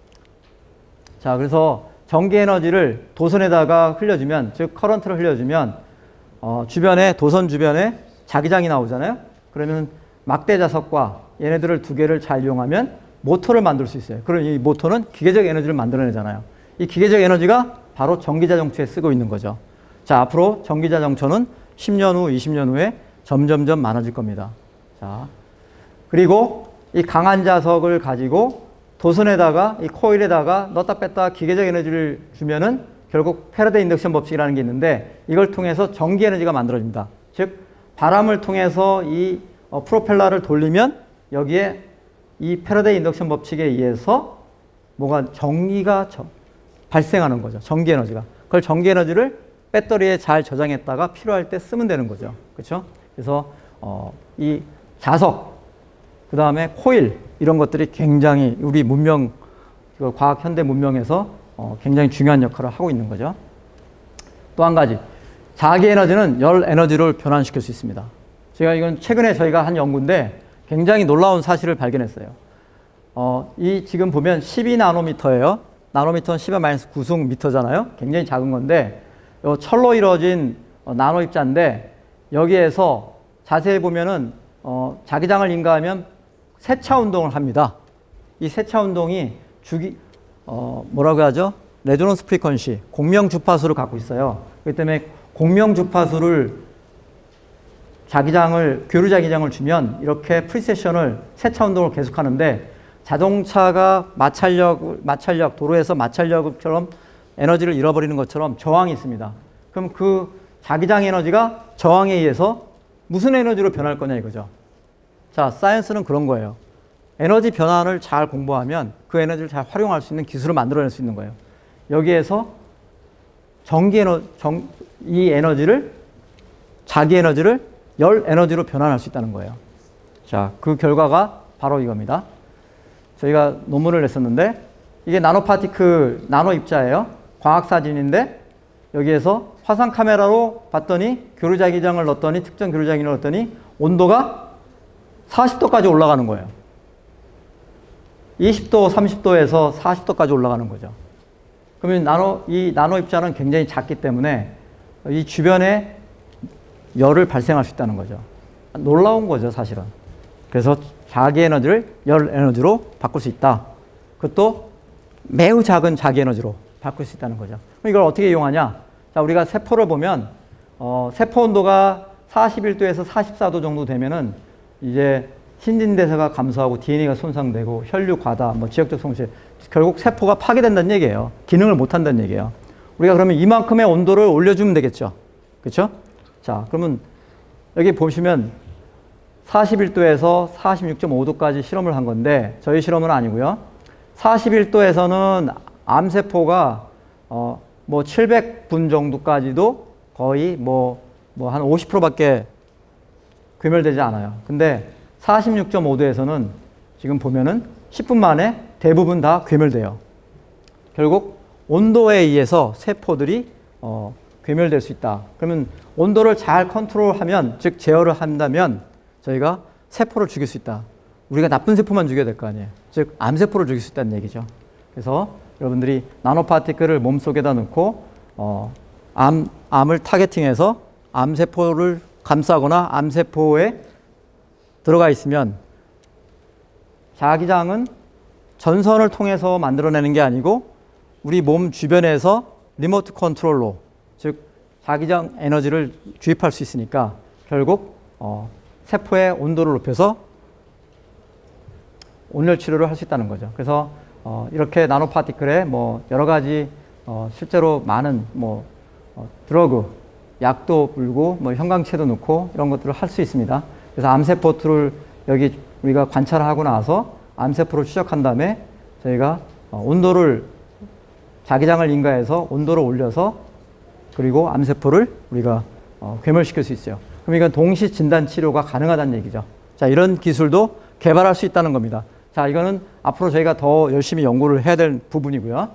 S1: 자, 그래서 전기 에너지를 도선에다가 흘려주면, 즉 커런트를 흘려주면 어, 주변에, 도선 주변에 자기장이 나오잖아요. 그러면 막대자석과 얘네들을 두 개를 잘 이용하면 모터를 만들 수 있어요. 그럼 이 모터는 기계적 에너지를 만들어내잖아요. 이 기계적 에너지가 바로 전기자동차에 쓰고 있는 거죠. 자, 앞으로 전기자동차는 십 년 후, 이십 년 후에 점점점 많아질 겁니다. 자, 그리고 이 강한 자석을 가지고 도선에다가 이 코일에다가 넣었다 뺐다 기계적 에너지를 주면은 결국 패러데이 인덕션 법칙이라는 게 있는데 이걸 통해서 전기 에너지가 만들어집니다. 즉 바람을 통해서 이 어, 프로펠러를 돌리면 여기에 이 패러데이 인덕션 법칙에 의해서 뭐가 전기가 저, 발생하는 거죠. 전기 에너지가. 그걸 전기 에너지를 배터리에 잘 저장했다가 필요할 때 쓰면 되는 거죠. 그렇죠? 그래서 어, 이 자석, 그 다음에 코일 이런 것들이 굉장히 우리 문명, 과학 현대 문명에서 어, 굉장히 중요한 역할을 하고 있는 거죠. 또 한 가지, 자기 에너지는 열 에너지를 변환시킬 수 있습니다. 제가 이건 최근에 저희가 한 연구인데 굉장히 놀라운 사실을 발견했어요. 어, 이 지금 보면 십이 나노미터예요. 나노미터는 십의 마이너스 구 승 미터잖아요. 굉장히 작은 건데 요 철로 이루어진 어, 나노 입자인데 여기에서 자세히 보면은 어, 자기장을 인가하면 세차 운동을 합니다. 이 세차 운동이 주기 어, 뭐라고 하죠? 레조넌스 프리퀀시, 공명 주파수를 갖고 있어요. 그렇기 때문에 공명 주파수를 자기장을, 교류 자기장을 주면 이렇게 프리세션을 세차 운동을 계속하는데 자동차가 마찰력, 마찰력, 도로에서 마찰력처럼 에너지를 잃어버리는 것처럼 저항이 있습니다. 그럼 그 자기장 에너지가 저항에 의해서 무슨 에너지로 변할 거냐 이거죠. 자, 사이언스는 그런 거예요. 에너지 변환을 잘 공부하면 그 에너지를 잘 활용할 수 있는 기술을 만들어낼 수 있는 거예요. 여기에서 전기 에너, 정, 이 에너지를, 자기 에너지를 열 에너지로 변환할 수 있다는 거예요. 자, 그 결과가 바로 이겁니다. 저희가 논문을 냈었는데 이게 나노파티클, 나노 입자예요. 광학사진인데 여기에서 화상 카메라로 봤더니 교류자기장을 넣었더니 특정 교류자기장을 넣었더니 온도가 사십 도까지 올라가는 거예요. 이십 도, 삼십 도에서 사십 도까지 올라가는 거죠. 그러면 나노, 이 나노 입자는 굉장히 작기 때문에 이 주변에 열을 발생할 수 있다는 거죠. 놀라운 거죠, 사실은. 그래서 자기 에너지를 열 에너지로 바꿀 수 있다. 그것도 매우 작은 자기 에너지로 바꿀 수 있다는 거죠. 그럼 이걸 어떻게 이용하냐? 자, 우리가 세포를 보면 어, 세포 온도가 사십일 도에서 사십사 도 정도 되면은 이제 신진대사가 감소하고 디엔에이가 손상되고 혈류 과다, 뭐 지역적 손실, 결국 세포가 파괴된다는 얘기예요. 기능을 못 한다는 얘기예요. 우리가 그러면 이만큼의 온도를 올려주면 되겠죠. 그렇죠? 자, 그러면 여기 보시면 사십일 도에서 사십육 점 오 도까지 실험을 한 건데 저희 실험은 아니고요. 사십일 도에서는 암세포가 어, 뭐 칠백 분 정도까지도 거의 뭐 뭐 한 오십 퍼센트밖에 괴멸되지 않아요. 근데 사십육 점 오 도에서는 지금 보면은 십 분 만에 대부분 다 괴멸돼요. 결국 온도에 의해서 세포들이 어, 괴멸될 수 있다. 그러면 온도를 잘 컨트롤하면, 즉 제어를 한다면 저희가 세포를 죽일 수 있다. 우리가 나쁜 세포만 죽여야 될 거 아니에요. 즉 암세포를 죽일 수 있다는 얘기죠. 그래서 여러분들이 나노파티클을 몸속에다 넣고 어, 암, 암을 타겟팅해서 암세포를 감싸거나 암세포에 들어가 있으면 자기장은 전선을 통해서 만들어내는 게 아니고 우리 몸 주변에서 리모트 컨트롤로, 즉 자기장 에너지를 주입할 수 있으니까 결국 어, 세포의 온도를 높여서 온열 치료를 할 수 있다는 거죠. 그래서 어, 이렇게 나노파티클에 뭐 여러 가지 어, 실제로 많은 뭐 어, 드러그, 약도 불고 뭐 형광체도 넣고 이런 것들을 할 수 있습니다. 그래서 암세포를 여기 우리가 관찰하고 나서 암세포를 추적한 다음에 저희가 어, 온도를, 자기장을 인가해서 온도를 올려서 그리고 암세포를 우리가 어, 괴멸시킬 수 있어요. 그럼 이건 동시 진단 치료가 가능하다는 얘기죠. 자, 이런 기술도 개발할 수 있다는 겁니다. 자, 이거는 앞으로 저희가 더 열심히 연구를 해야 될 부분이고요.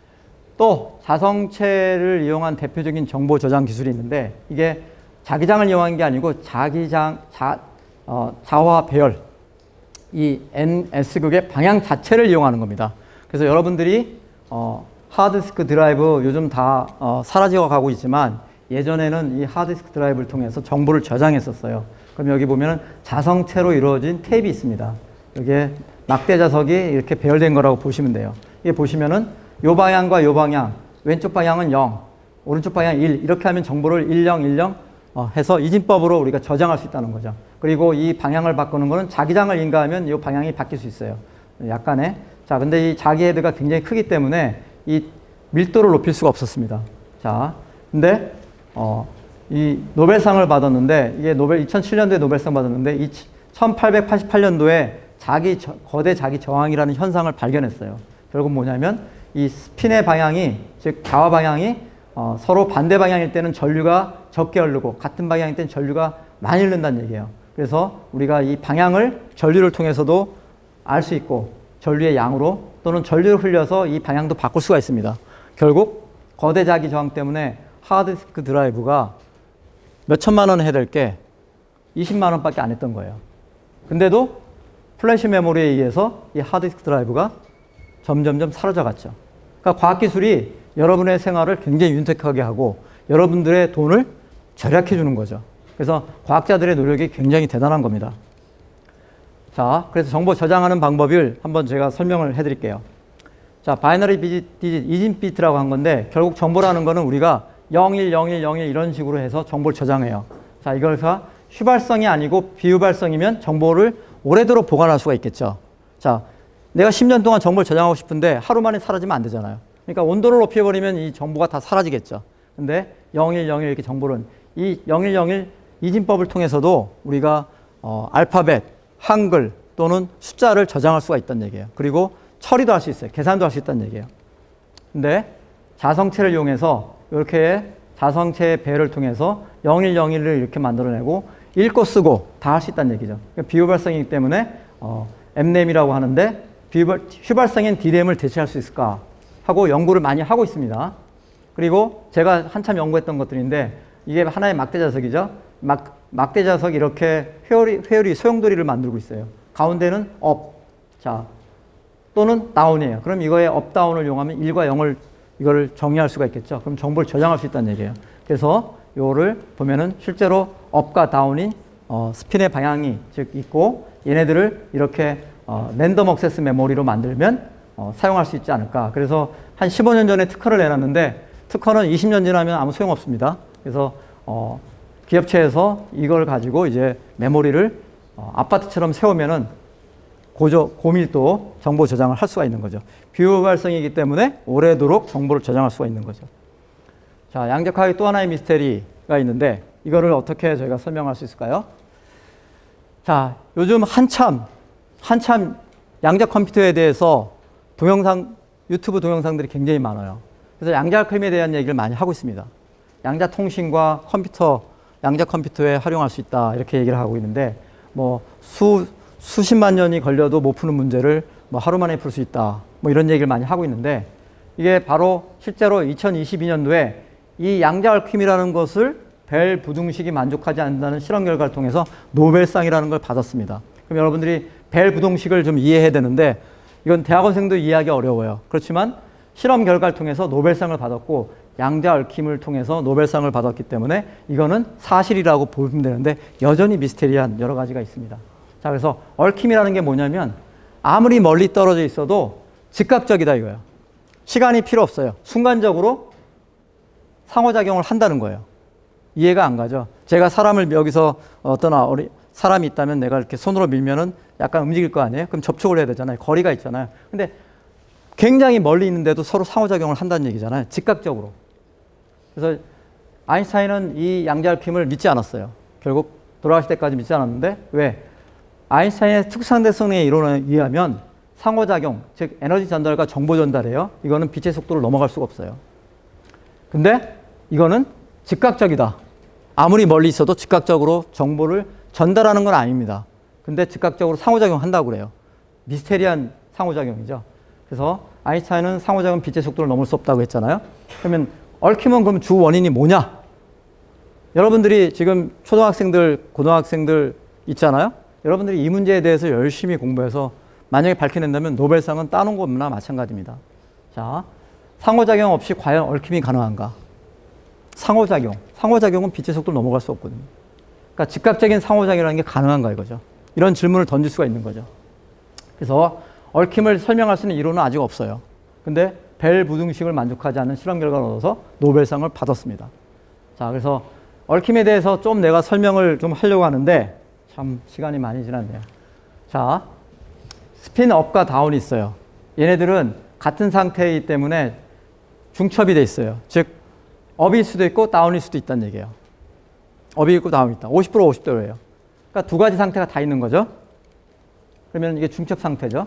S1: 또 자성체를 이용한 대표적인 정보 저장 기술이 있는데 이게 자기장을 이용한 게 아니고 자기장, 자, 어, 자화 배열, 이 엔 에스극의 방향 자체를 이용하는 겁니다. 그래서 여러분들이 어, 하드디스크 드라이브 요즘 다 어, 사라지고 가고 있지만 예전에는 이 하드디스크 드라이브를 통해서 정보를 저장했었어요. 그럼 여기 보면 자성체로 이루어진 테이프가 있습니다. 여기에 막대 자석이 이렇게 배열된 거라고 보시면 돼요. 이게 보시면은 요 방향과 요 방향, 왼쪽 방향은 영, 오른쪽 방향 일, 이렇게 하면 정보를 일영, 일영 어, 해서 이진법으로 우리가 저장할 수 있다는 거죠. 그리고 이 방향을 바꾸는 거는 자기장을 인가하면 이 방향이 바뀔 수 있어요. 약간의. 자, 근데 이 자기 헤드가 굉장히 크기 때문에 이 밀도를 높일 수가 없었습니다. 자, 근데 어, 이 노벨상을 받았는데 이게 노벨 이천칠 년도에 노벨상 받았는데 이 천팔백팔십팔 년도에 자기 저, 거대 자기 저항이라는 현상을 발견했어요. 결국 뭐냐면 이 스핀의 방향이, 즉 좌와 방향이 어, 서로 반대 방향일 때는 전류가 적게 흐르고 같은 방향일 때는 전류가 많이 흐른다는 얘기예요. 그래서 우리가 이 방향을 전류를 통해서도 알 수 있고 전류의 양으로 또는 전류를 흘려서 이 방향도 바꿀 수가 있습니다. 결국 거대 자기 저항 때문에 하드디스크 드라이브가 몇 천만 원 해야 될 게 이십만 원밖에 안 했던 거예요. 근데도 플래시 메모리에 의해서 이 하드디스크 드라이브가 점점점 사라져 갔죠. 그러니까 과학기술이 여러분의 생활을 굉장히 윤택하게 하고 여러분들의 돈을 절약해 주는 거죠. 그래서 과학자들의 노력이 굉장히 대단한 겁니다. 자, 그래서 정보 저장하는 방법을 한번 제가 설명을 해드릴게요. 자, 바이너리 디짓, 디짓 이진 비트라고 한 건데 결국 정보라는 거는 우리가 영일, 영일, 영일 이런 식으로 해서 정보를 저장해요. 자, 이걸서 휘발성이 아니고 비휘발성이면 정보를 오래도록 보관할 수가 있겠죠. 자, 내가 십 년 동안 정보를 저장하고 싶은데 하루 만에 사라지면 안 되잖아요. 그러니까 온도를 높여버리면 이 정보가 다 사라지겠죠. 근데 영일, 영일 이렇게 정보는 이 영일, 영일 이진법을 통해서도 우리가 어, 알파벳, 한글 또는 숫자를 저장할 수가 있다는 얘기예요. 그리고 처리도 할 수 있어요. 계산도 할 수 있다는 얘기예요. 근데 자성체를 이용해서 이렇게 자성체의 배를 통해서 영일, 영일을 이렇게 만들어내고 읽고 쓰고 다 할 수 있다는 얘기죠. 그러니까 비휘발성이기 때문에 어, 엠램이라고 하는데 비휘발, 휘발성인 디램을 대체할 수 있을까 하고 연구를 많이 하고 있습니다. 그리고 제가 한참 연구했던 것들인데 이게 하나의 막대 자석이죠. 막, 막대 자석 이렇게 회오리, 회오리 소용돌이를 만들고 있어요. 가운데는 업, 자 또는 다운이에요. 그럼 이거에 업, 다운을 이용하면 일과 영을 이거를 정의할 수가 있겠죠. 그럼 정보를 저장할 수 있다는 얘기예요. 그래서 요거를 보면은 실제로 업과 다운인 어, 스핀의 방향이 즉 있고 얘네들을 이렇게 어, 랜덤 액세스 메모리로 만들면 어, 사용할 수 있지 않을까. 그래서 한 십오 년 전에 특허를 내놨는데 특허는 이십 년 지나면 아무 소용없습니다. 그래서 어, 기업체에서 이걸 가지고 이제 메모리를 어, 아파트처럼 세우면은 고조, 고밀도 정보 저장을 할 수가 있는 거죠. 비휘발성이기 때문에 오래도록 정보를 저장할 수가 있는 거죠. 자, 양자과학의 또 하나의 미스테리가 있는데 이거를 어떻게 저희가 설명할 수 있을까요? 자, 요즘 한참 한참 양자 컴퓨터에 대해서 동영상, 유튜브 동영상들이 굉장히 많아요. 그래서 양자 알고리즘에 대한 얘기를 많이 하고 있습니다. 양자 통신과 컴퓨터, 양자 컴퓨터에 활용할 수 있다 이렇게 얘기를 하고 있는데 뭐 수, 수십만 년이 걸려도 못 푸는 문제를 뭐 하루 만에 풀 수 있다 뭐 이런 얘기를 많이 하고 있는데 이게 바로 실제로 이천이십이 년도에 이 양자 알고리즘이라는 것을 벨 부등식이 만족하지 않는다는 실험 결과를 통해서 노벨상이라는 걸 받았습니다. 그럼 여러분들이 벨 부등식을 좀 이해해야 되는데 이건 대학원생도 이해하기 어려워요. 그렇지만 실험 결과를 통해서 노벨상을 받았고 양자 얽힘을 통해서 노벨상을 받았기 때문에 이거는 사실이라고 보면 되는데 여전히 미스테리한 여러 가지가 있습니다. 자, 그래서 얽힘이라는 게 뭐냐면 아무리 멀리 떨어져 있어도 즉각적이다 이거예요. 시간이 필요 없어요. 순간적으로 상호작용을 한다는 거예요. 이해가 안 가죠? 제가 사람을 여기서 어떤 어리, 사람이 있다면 내가 이렇게 손으로 밀면은 약간 움직일 거 아니에요? 그럼 접촉을 해야 되잖아요. 거리가 있잖아요. 근데 굉장히 멀리 있는데도 서로 상호작용을 한다는 얘기잖아요. 즉각적으로. 그래서 아인슈타인은 이 양자 얽힘을 믿지 않았어요. 결국 돌아가실 때까지 믿지 않았는데 왜? 아인슈타인의 특수상대성의 이론에 의하면 상호작용, 즉 에너지 전달과 정보 전달이에요. 이거는 빛의 속도를 넘어갈 수가 없어요. 근데 이거는 즉각적이다. 아무리 멀리 있어도 즉각적으로 정보를 전달하는 건 아닙니다. 근데 즉각적으로 상호작용한다고 그래요. 미스테리한 상호작용이죠. 그래서 아인슈타인은 상호작용 빛의 속도를 넘을 수 없다고 했잖아요. 그러면 얽힘은 그럼 주 원인이 뭐냐? 여러분들이 지금 초등학생들, 고등학생들 있잖아요. 여러분들이 이 문제에 대해서 열심히 공부해서 만약에 밝혀낸다면 노벨상은 따놓은 것나 마찬가지입니다. 자, 상호작용 없이 과연 얽힘이 가능한가? 상호작용. 상호작용은 빛의 속도를 넘어갈 수 없거든요. 그러니까 즉각적인 상호작용이라는 게 가능한가 이거죠. 이런 질문을 던질 수가 있는 거죠. 그래서 얽힘을 설명할 수 있는 이론은 아직 없어요. 근데 벨 부등식을 만족하지 않는 실험 결과를 얻어서 노벨상을 받았습니다. 자, 그래서 얽힘에 대해서 좀 내가 설명을 좀 하려고 하는데 참 시간이 많이 지났네요. 자, 스핀 업과 다운이 있어요. 얘네들은 같은 상태이기 때문에 중첩이 돼 있어요. 즉 업일 수도 있고 다운일 수도 있다는 얘기예요. 업이 있고 다운이 있다. 오십 퍼센트 오십 퍼센트예요. 그러니까 두 가지 상태가 다 있는 거죠. 그러면 이게 중첩 상태죠.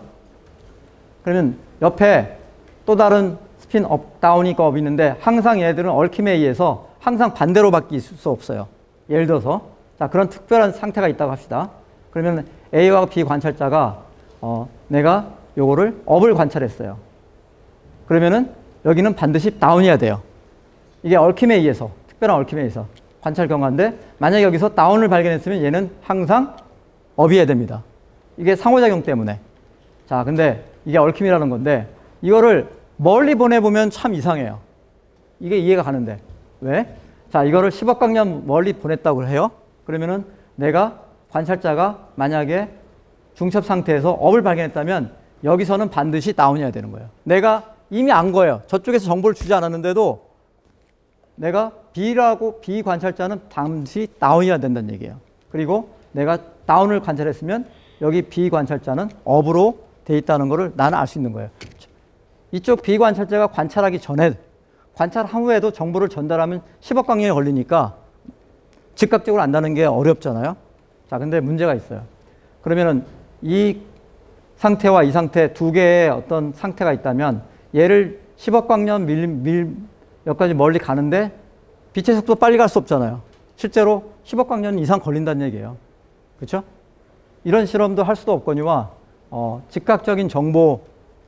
S1: 그러면 옆에 또 다른 스핀 업, 다운이가 업이 있는데 항상 얘네들은 얽힘에 의해서 항상 반대로 바뀔 수 없어요. 예를 들어서 자, 그런 특별한 상태가 있다고 합시다. 그러면 A와 B 관찰자가 어, 내가 요거를 업을 관찰했어요. 그러면은 여기는 반드시 다운이어야 돼요. 이게 얽힘에 의해서, 특별한 얽힘에 의해서 관찰 경과인데 만약에 여기서 다운을 발견했으면 얘는 항상 업이어야 됩니다. 이게 상호작용 때문에. 자, 근데 이게 얽힘이라는 건데 이거를 멀리 보내보면 참 이상해요. 이게 이해가 가는데. 왜? 자, 이거를 십억 광년 멀리 보냈다고 해요. 그러면은 내가 관찰자가 만약에 중첩 상태에서 업을 발견했다면 여기서는 반드시 다운이어야 되는 거예요. 내가 이미 안 거예요. 저쪽에서 정보를 주지 않았는데도 내가 B라고 B 관찰자는 잠시 다운이어야 된다는 얘기예요. 그리고 내가 다운을 관찰했으면 여기 B 관찰자는 업으로 돼 있다는 것을 나는 알 수 있는 거예요. 이쪽 B 관찰자가 관찰하기 전에 관찰한 후에도 정보를 전달하면 십억 광년이 걸리니까 즉각적으로 안다는 게 어렵잖아요. 자, 근데 문제가 있어요. 그러면은 이 상태와 이 상태 두 개의 어떤 상태가 있다면 얘를 십억 광년 밀, 밀, 여기까지 멀리 가는데 빛의 속도 빨리 갈 수 없잖아요. 실제로 십억 광년 이상 걸린다는 얘기예요. 그렇죠? 이런 실험도 할 수도 없거니와 어, 즉각적인 정보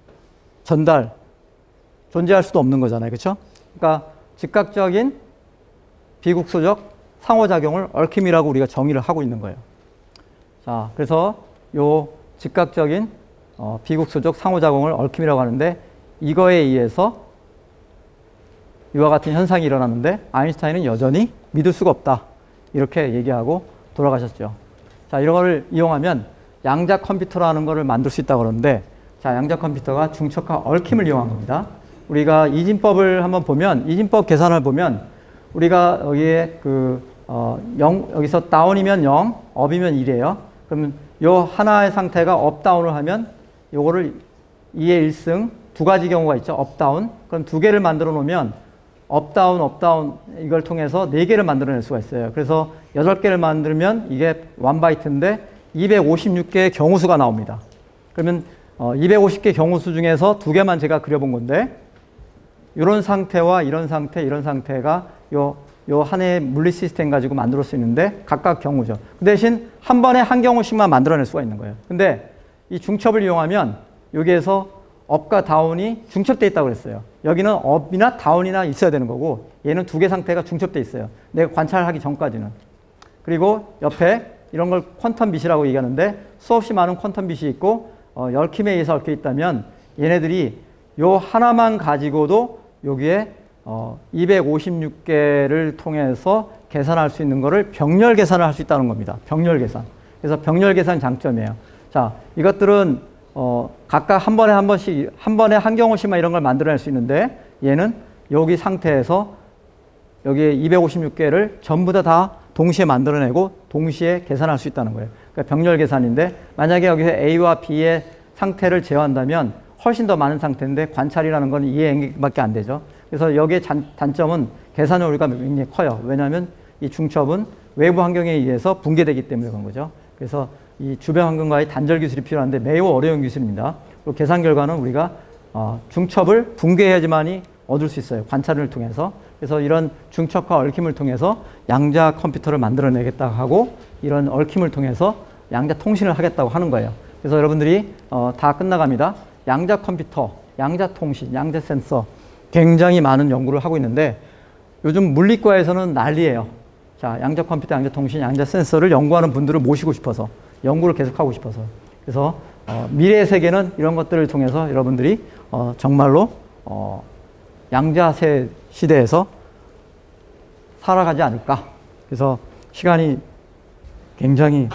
S1: 전달 존재할 수도 없는 거잖아요. 그렇죠? 그러니까 즉각적인 비국소적 상호작용을 얽힘이라고 우리가 정의를 하고 있는 거예요. 자, 그래서 요 즉각적인 어, 비국소적 상호작용을 얽힘이라고 하는데 이거에 의해서 이와 같은 현상이 일어났는데 아인슈타인은 여전히 믿을 수가 없다. 이렇게 얘기하고 돌아가셨죠. 자, 이런 거를 이용하면 양자 컴퓨터라는 거를 만들 수 있다고 그러는데 자, 양자 컴퓨터가 중첩과 얽힘을 이용한 겁니다. 우리가 이진법을 한번 보면 이진법 계산을 보면 우리가 여기에 그 어, 영, 여기서 다운이면 영, 업이면 일이에요. 그러면 요 하나의 상태가 업 다운을 하면 요거를 이의 일승 두 가지 경우가 있죠. 업 다운. 그럼 두 개를 만들어 놓으면 업 다운, 업 다운 이걸 통해서 네 개를 만들어낼 수가 있어요. 그래서 여덟 개를 만들면 이게 일 바이트인데 이백오십육 개의 경우수가 나옵니다. 그러면 어, 이백오십 개 경우수 중에서 두 개만 제가 그려본 건데 이런 상태와 이런 상태, 이런 상태가 요, 요 하나의 물리 시스템 가지고 만들 수 있는데 각각 경우죠. 그 대신 한 번에 한 경우씩만 만들어낼 수가 있는 거예요. 근데 이 중첩을 이용하면 여기에서 업과 다운이 중첩되어 있다고 그랬어요. 여기는 업이나 다운이나 있어야 되는 거고 얘는 두 개 상태가 중첩되어 있어요. 내가 관찰하기 전까지는. 그리고 옆에 이런 걸 퀀텀 빛이라고 얘기하는데 수없이 많은 კვantum 빛이 있고 어, 얽힘에 의해서 얽혀 있다면 얘네들이 요 하나만 가지고도 여기에 어, 이백오십육 개를 통해서 계산할 수 있는 거를 병렬 계산을 할 수 있다는 겁니다. 병렬 계산. 그래서 병렬 계산 장점이에요. 자, 이것들은 어, 각각 한 번에 한 번씩, 한 번에 한 경우씩만 이런 걸 만들어낼 수 있는데 얘는 여기 상태에서 여기에 이백오십육 개를 전부 다, 다 동시에 만들어내고 동시에 계산할 수 있다는 거예요. 그러니까 병렬 계산인데 만약에 여기서 A와 B의 상태를 제어한다면 훨씬 더 많은 상태인데 관찰이라는 건 이의 n개밖에 안 되죠. 그래서 여기에 단, 단점은 계산 효율가 굉장히 커요. 왜냐하면 이 중첩은 외부 환경에 의해서 붕괴되기 때문에 그런 거죠. 그래서 이 주변 환경과의 단절 기술이 필요한데 매우 어려운 기술입니다. 그리고 계산 결과는 우리가 어, 중첩을 붕괴해야지만이 얻을 수 있어요. 관찰을 통해서. 그래서 이런 중첩과 얽힘을 통해서 양자 컴퓨터를 만들어내겠다고 하고 이런 얽힘을 통해서 양자 통신을 하겠다고 하는 거예요. 그래서 여러분들이 어, 다 끝나갑니다. 양자 컴퓨터, 양자 통신, 양자 센서 굉장히 많은 연구를 하고 있는데 요즘 물리과에서는 난리예요. 자, 양자 컴퓨터, 양자 통신, 양자 센서를 연구하는 분들을 모시고 싶어서 연구를 계속하고 싶어서 그래서 어, 미래의 세계는 이런 것들을 통해서 여러분들이 어, 정말로 어, 양자세 시대에서 살아가지 않을까. 그래서 시간이 굉장히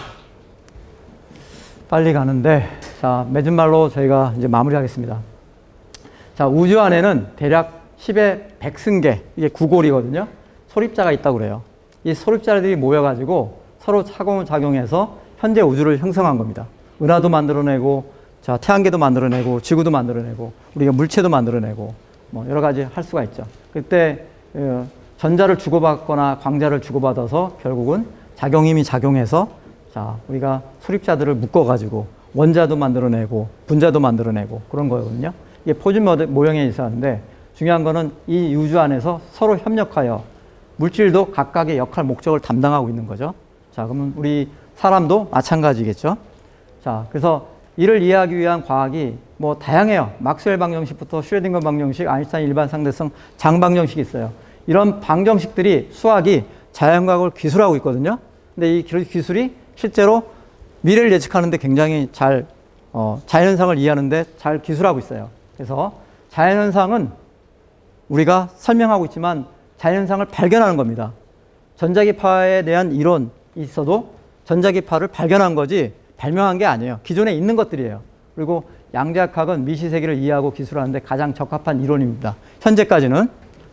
S1: 빨리 가는데 자, 맺은 말로 저희가 이제 마무리하겠습니다. 자, 우주 안에는 대략 십의 백승계, 이게 구골이거든요. 소립자가 있다고 그래요. 이 소립자들이 모여가지고 서로 상호작용해서 현재 우주를 형성한 겁니다. 은하도 만들어내고, 자, 태양계도 만들어내고, 지구도 만들어내고, 우리가 물체도 만들어내고, 뭐 여러 가지 할 수가 있죠. 그때 전자를 주고받거나 광자를 주고받아서 결국은 작용힘이 작용해서 자, 우리가 소립자들을 묶어가지고 원자도 만들어내고 분자도 만들어내고 그런 거거든요. 이게 포진 모형에 있었는데 중요한 거는 이 우주 안에서 서로 협력하여 물질도 각각의 역할, 목적을 담당하고 있는 거죠. 자, 그러면 우리 사람도 마찬가지겠죠. 자, 그래서 이를 이해하기 위한 과학이 뭐 다양해요. 막스웰 방정식부터 슈레딩거 방정식, 아인슈타인 일반 상대성 장방정식이 있어요. 이런 방정식들이 수학이 자연과학을 기술하고 있거든요. 근데 이 기술이 실제로 미래를 예측하는데 굉장히 잘 어, 자연현상을 이해하는데 잘 기술하고 있어요. 그래서 자연현상은 우리가 설명하고 있지만 자연현상을 발견하는 겁니다. 전자기파에 대한 이론이 있어도 전자기파를 발견한 거지 발명한 게 아니에요. 기존에 있는 것들이에요. 그리고 양자역학은 미시세계를 이해하고 기술하는데 가장 적합한 이론입니다. 현재까지는.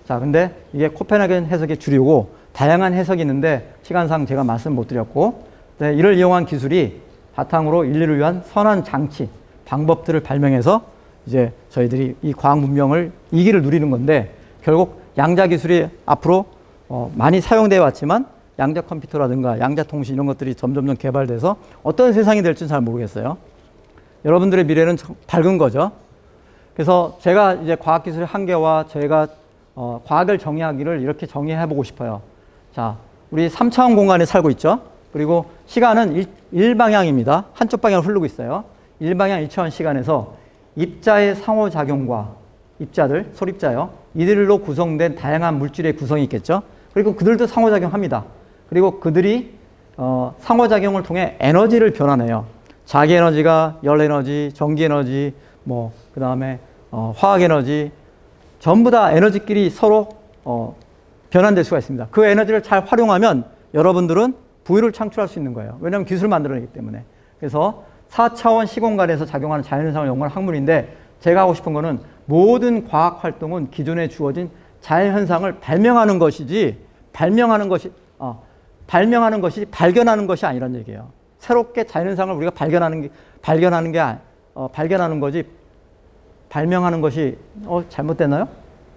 S1: 자, 근데 이게 코펜하겐 해석의 주류고 다양한 해석이 있는데 시간상 제가 말씀 못 드렸고, 네, 이를 이용한 기술이 바탕으로 인류를 위한 선한 장치, 방법들을 발명해서 이제 저희들이 이 과학 문명을 이기를 누리는 건데, 결국 양자 기술이 앞으로 어, 많이 사용되어 왔지만 양자 컴퓨터라든가 양자 통신 이런 것들이 점점점 개발돼서 어떤 세상이 될지는 잘 모르겠어요. 여러분들의 미래는 밝은 거죠. 그래서 제가 이제 과학기술의 한계와 저희가 어, 과학을 정의하기를 이렇게 정의해 보고 싶어요. 자, 우리 삼 차원 공간에 살고 있죠. 그리고 시간은 일, 일방향입니다. 한쪽 방향으로 흐르고 있어요. 일방향 일 차원 시간에서 입자의 상호작용과 입자들, 소립자요. 이들로 구성된 다양한 물질의 구성이 있겠죠. 그리고 그들도 상호작용합니다. 그리고 그들이 어, 상호작용을 통해 에너지를 변화내요. 자기 에너지가 열 에너지, 전기 에너지, 뭐 그 다음에 어, 화학 에너지, 전부 다 에너지끼리 서로 어, 변환될 수가 있습니다. 그 에너지를 잘 활용하면 여러분들은 부유를 창출할 수 있는 거예요. 왜냐하면 기술을 만들어내기 때문에. 그래서 사 차원 시공간에서 작용하는 자연현상을 연구하는 학문인데, 제가 하고 싶은 거는 모든 과학 활동은 기존에 주어진 자연현상을 발명하는 것이지, 발명하는 것이, 어, 발명하는 것이 발견하는 것이 아니란 얘기예요. 새롭게 자연현상을 우리가 발견하는 게, 발견하는 게, 어, 발견하는 거지, 발명하는 것이, 어, 잘못됐나요?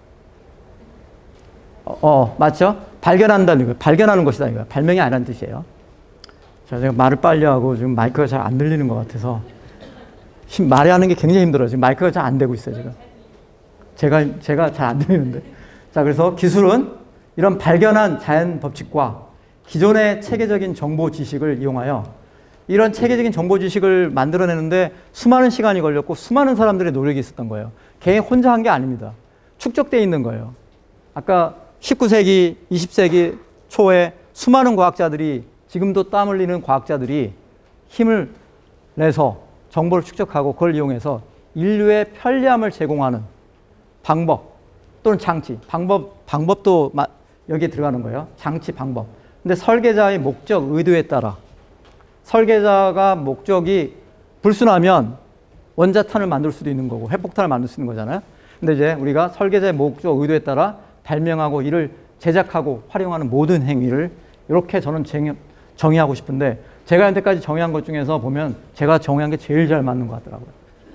S1: 어, 어 맞죠? 발견한다는 거, 발견하는 것이다 이거. 발명이 아니라는 뜻이에요. 자, 제가 말을 빨리 하고 지금 마이크가 잘 안 들리는 것 같아서 말하는 게 굉장히 힘들어요. 지금 마이크가 잘 안 되고 있어요, 지금. 제가 제가 잘 안 들리는데. 자, 그래서 기술은 이런 발견한 자연 법칙과 기존의 체계적인 정보 지식을 이용하여 이런 체계적인 정보 지식을 만들어내는데 수많은 시간이 걸렸고 수많은 사람들의 노력이 있었던 거예요. 개인 혼자 한 게 아닙니다. 축적되어 있는 거예요. 아까 십구 세기, 이십 세기 초에 수많은 과학자들이, 지금도 땀 흘리는 과학자들이 힘을 내서 정보를 축적하고 그걸 이용해서 인류의 편리함을 제공하는 방법 또는 장치, 방법, 방법도 여기에 들어가는 거예요. 장치, 방법. 근데 설계자의 목적, 의도에 따라 설계자가 목적이 불순하면 원자탄을 만들 수도 있는 거고 핵폭탄을 만들 수 있는 거잖아요. 근데 이제 우리가 설계자의 목적, 의도에 따라 발명하고 이를 제작하고 활용하는 모든 행위를 이렇게 저는 정의하고 싶은데, 제가 현재까지 정의한 것 중에서 보면 제가 정의한 게 제일 잘 맞는 것 같더라고요.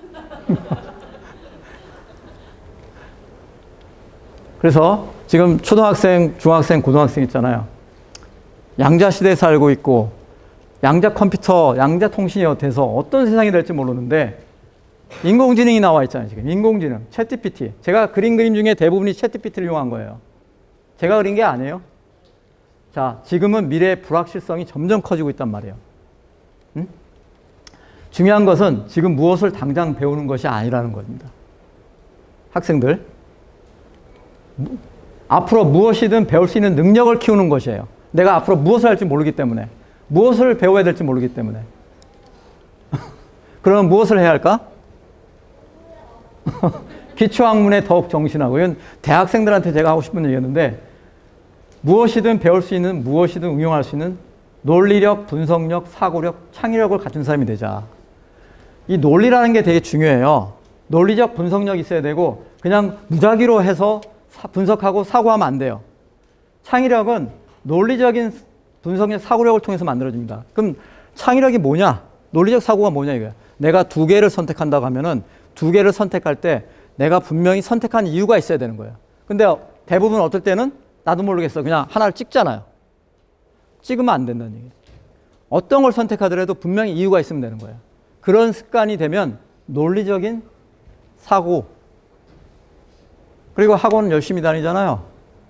S1: 그래서 지금 초등학생, 중학생, 고등학생 있잖아요. 양자 시대에 살고 있고 양자 컴퓨터, 양자 통신이 돼서 어떤 세상이 될지 모르는데 인공지능이 나와 있잖아요. 지금 인공지능, 챗지피티. 제가 그린 그림 중에 대부분이 챗지피티를 이용한 거예요. 제가 그린 게 아니에요. 자, 지금은 미래의 불확실성이 점점 커지고 있단 말이에요. 응? 중요한 것은 지금 무엇을 당장 배우는 것이 아니라는 겁니다. 학생들, 무, 앞으로 무엇이든 배울 수 있는 능력을 키우는 것이에요. 내가 앞으로 무엇을 할지 모르기 때문에, 무엇을 배워야 될지 모르기 때문에. 그러면 무엇을 해야 할까? 기초학문에 더욱 정신하고, 이건 대학생들한테 제가 하고 싶은 얘기였는데, 무엇이든 배울 수 있는, 무엇이든 응용할 수 있는 논리력, 분석력, 사고력, 창의력을 갖춘 사람이 되자. 이 논리라는 게 되게 중요해요. 논리적 분석력이 있어야 되고, 그냥 무작위로 해서 분석하고 사고하면 안 돼요. 창의력은 논리적인 분석력, 사고력을 통해서 만들어집니다. 그럼 창의력이 뭐냐? 논리적 사고가 뭐냐 이거야. 내가 두 개를 선택한다고 하면은 두 개를 선택할 때 내가 분명히 선택한 이유가 있어야 되는 거예요. 근데 대부분 어떨 때는 나도 모르겠어. 그냥 하나를 찍잖아요. 찍으면 안 된다는 얘기예요. 어떤 걸 선택하더라도 분명히 이유가 있으면 되는 거예요. 그런 습관이 되면 논리적인 사고. 그리고 학원 열심히 다니잖아요.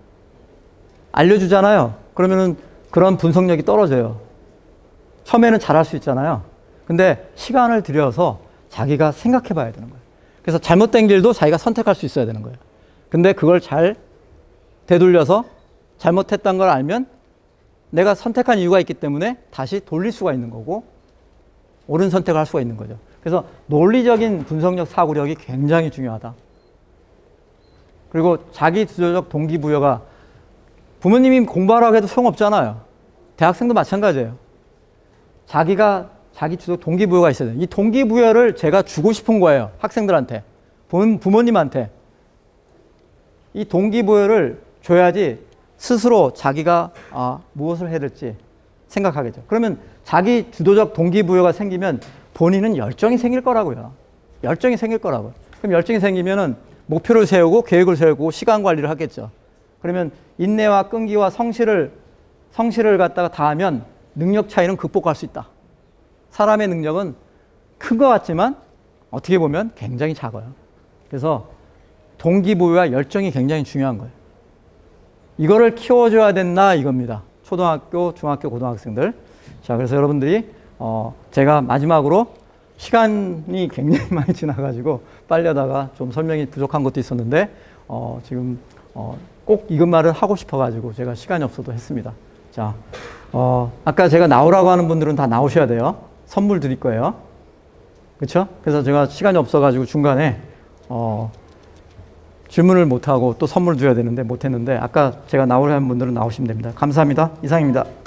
S1: 알려주잖아요. 그러면은 그런 분석력이 떨어져요. 처음에는 잘할 수 있잖아요. 근데 시간을 들여서 자기가 생각해 봐야 되는 거예요. 그래서 잘못된 길도 자기가 선택할 수 있어야 되는 거예요. 근데 그걸 잘 되돌려서 잘못했다는 걸 알면 내가 선택한 이유가 있기 때문에 다시 돌릴 수가 있는 거고 옳은 선택을 할 수가 있는 거죠. 그래서 논리적인 분석력, 사고력이 굉장히 중요하다. 그리고 자기 주도적 동기부여가, 부모님이 공부하라고 해도 소용없잖아요. 대학생도 마찬가지예요. 자기가 자기 주도 동기부여가 있어야 돼요. 이 동기부여를 제가 주고 싶은 거예요. 학생들한테, 부모님한테. 이 동기부여를 줘야지 스스로 자기가 아, 무엇을 해야 될지 생각하겠죠. 그러면 자기 주도적 동기부여가 생기면 본인은 열정이 생길 거라고요. 열정이 생길 거라고요. 그럼 열정이 생기면은 목표를 세우고 계획을 세우고 시간 관리를 하겠죠. 그러면 인내와 끈기와 성실을 성실을 갖다가 다하면 능력 차이는 극복할 수 있다. 사람의 능력은 큰 것 같지만 어떻게 보면 굉장히 작아요. 그래서 동기부여와 열정이 굉장히 중요한 거예요. 이거를 키워줘야 된다 이겁니다. 초등학교, 중학교, 고등학생들. 자, 그래서 여러분들이 어, 제가 마지막으로 시간이 굉장히 많이 지나가지고 빨리 하다가 좀 설명이 부족한 것도 있었는데 어, 지금 어, 꼭 이것 말을 하고 싶어가지고 제가 시간이 없어도 했습니다. 자, 어, 아까 제가 나오라고 하는 분들은 다 나오셔야 돼요. 선물 드릴 거예요. 그렇죠? 그래서 제가 시간이 없어가지고 중간에 어, 질문을 못하고 또 선물 드려야 되는데 못했는데 아까 제가 나오라는 분들은 나오시면 됩니다. 감사합니다. 이상입니다.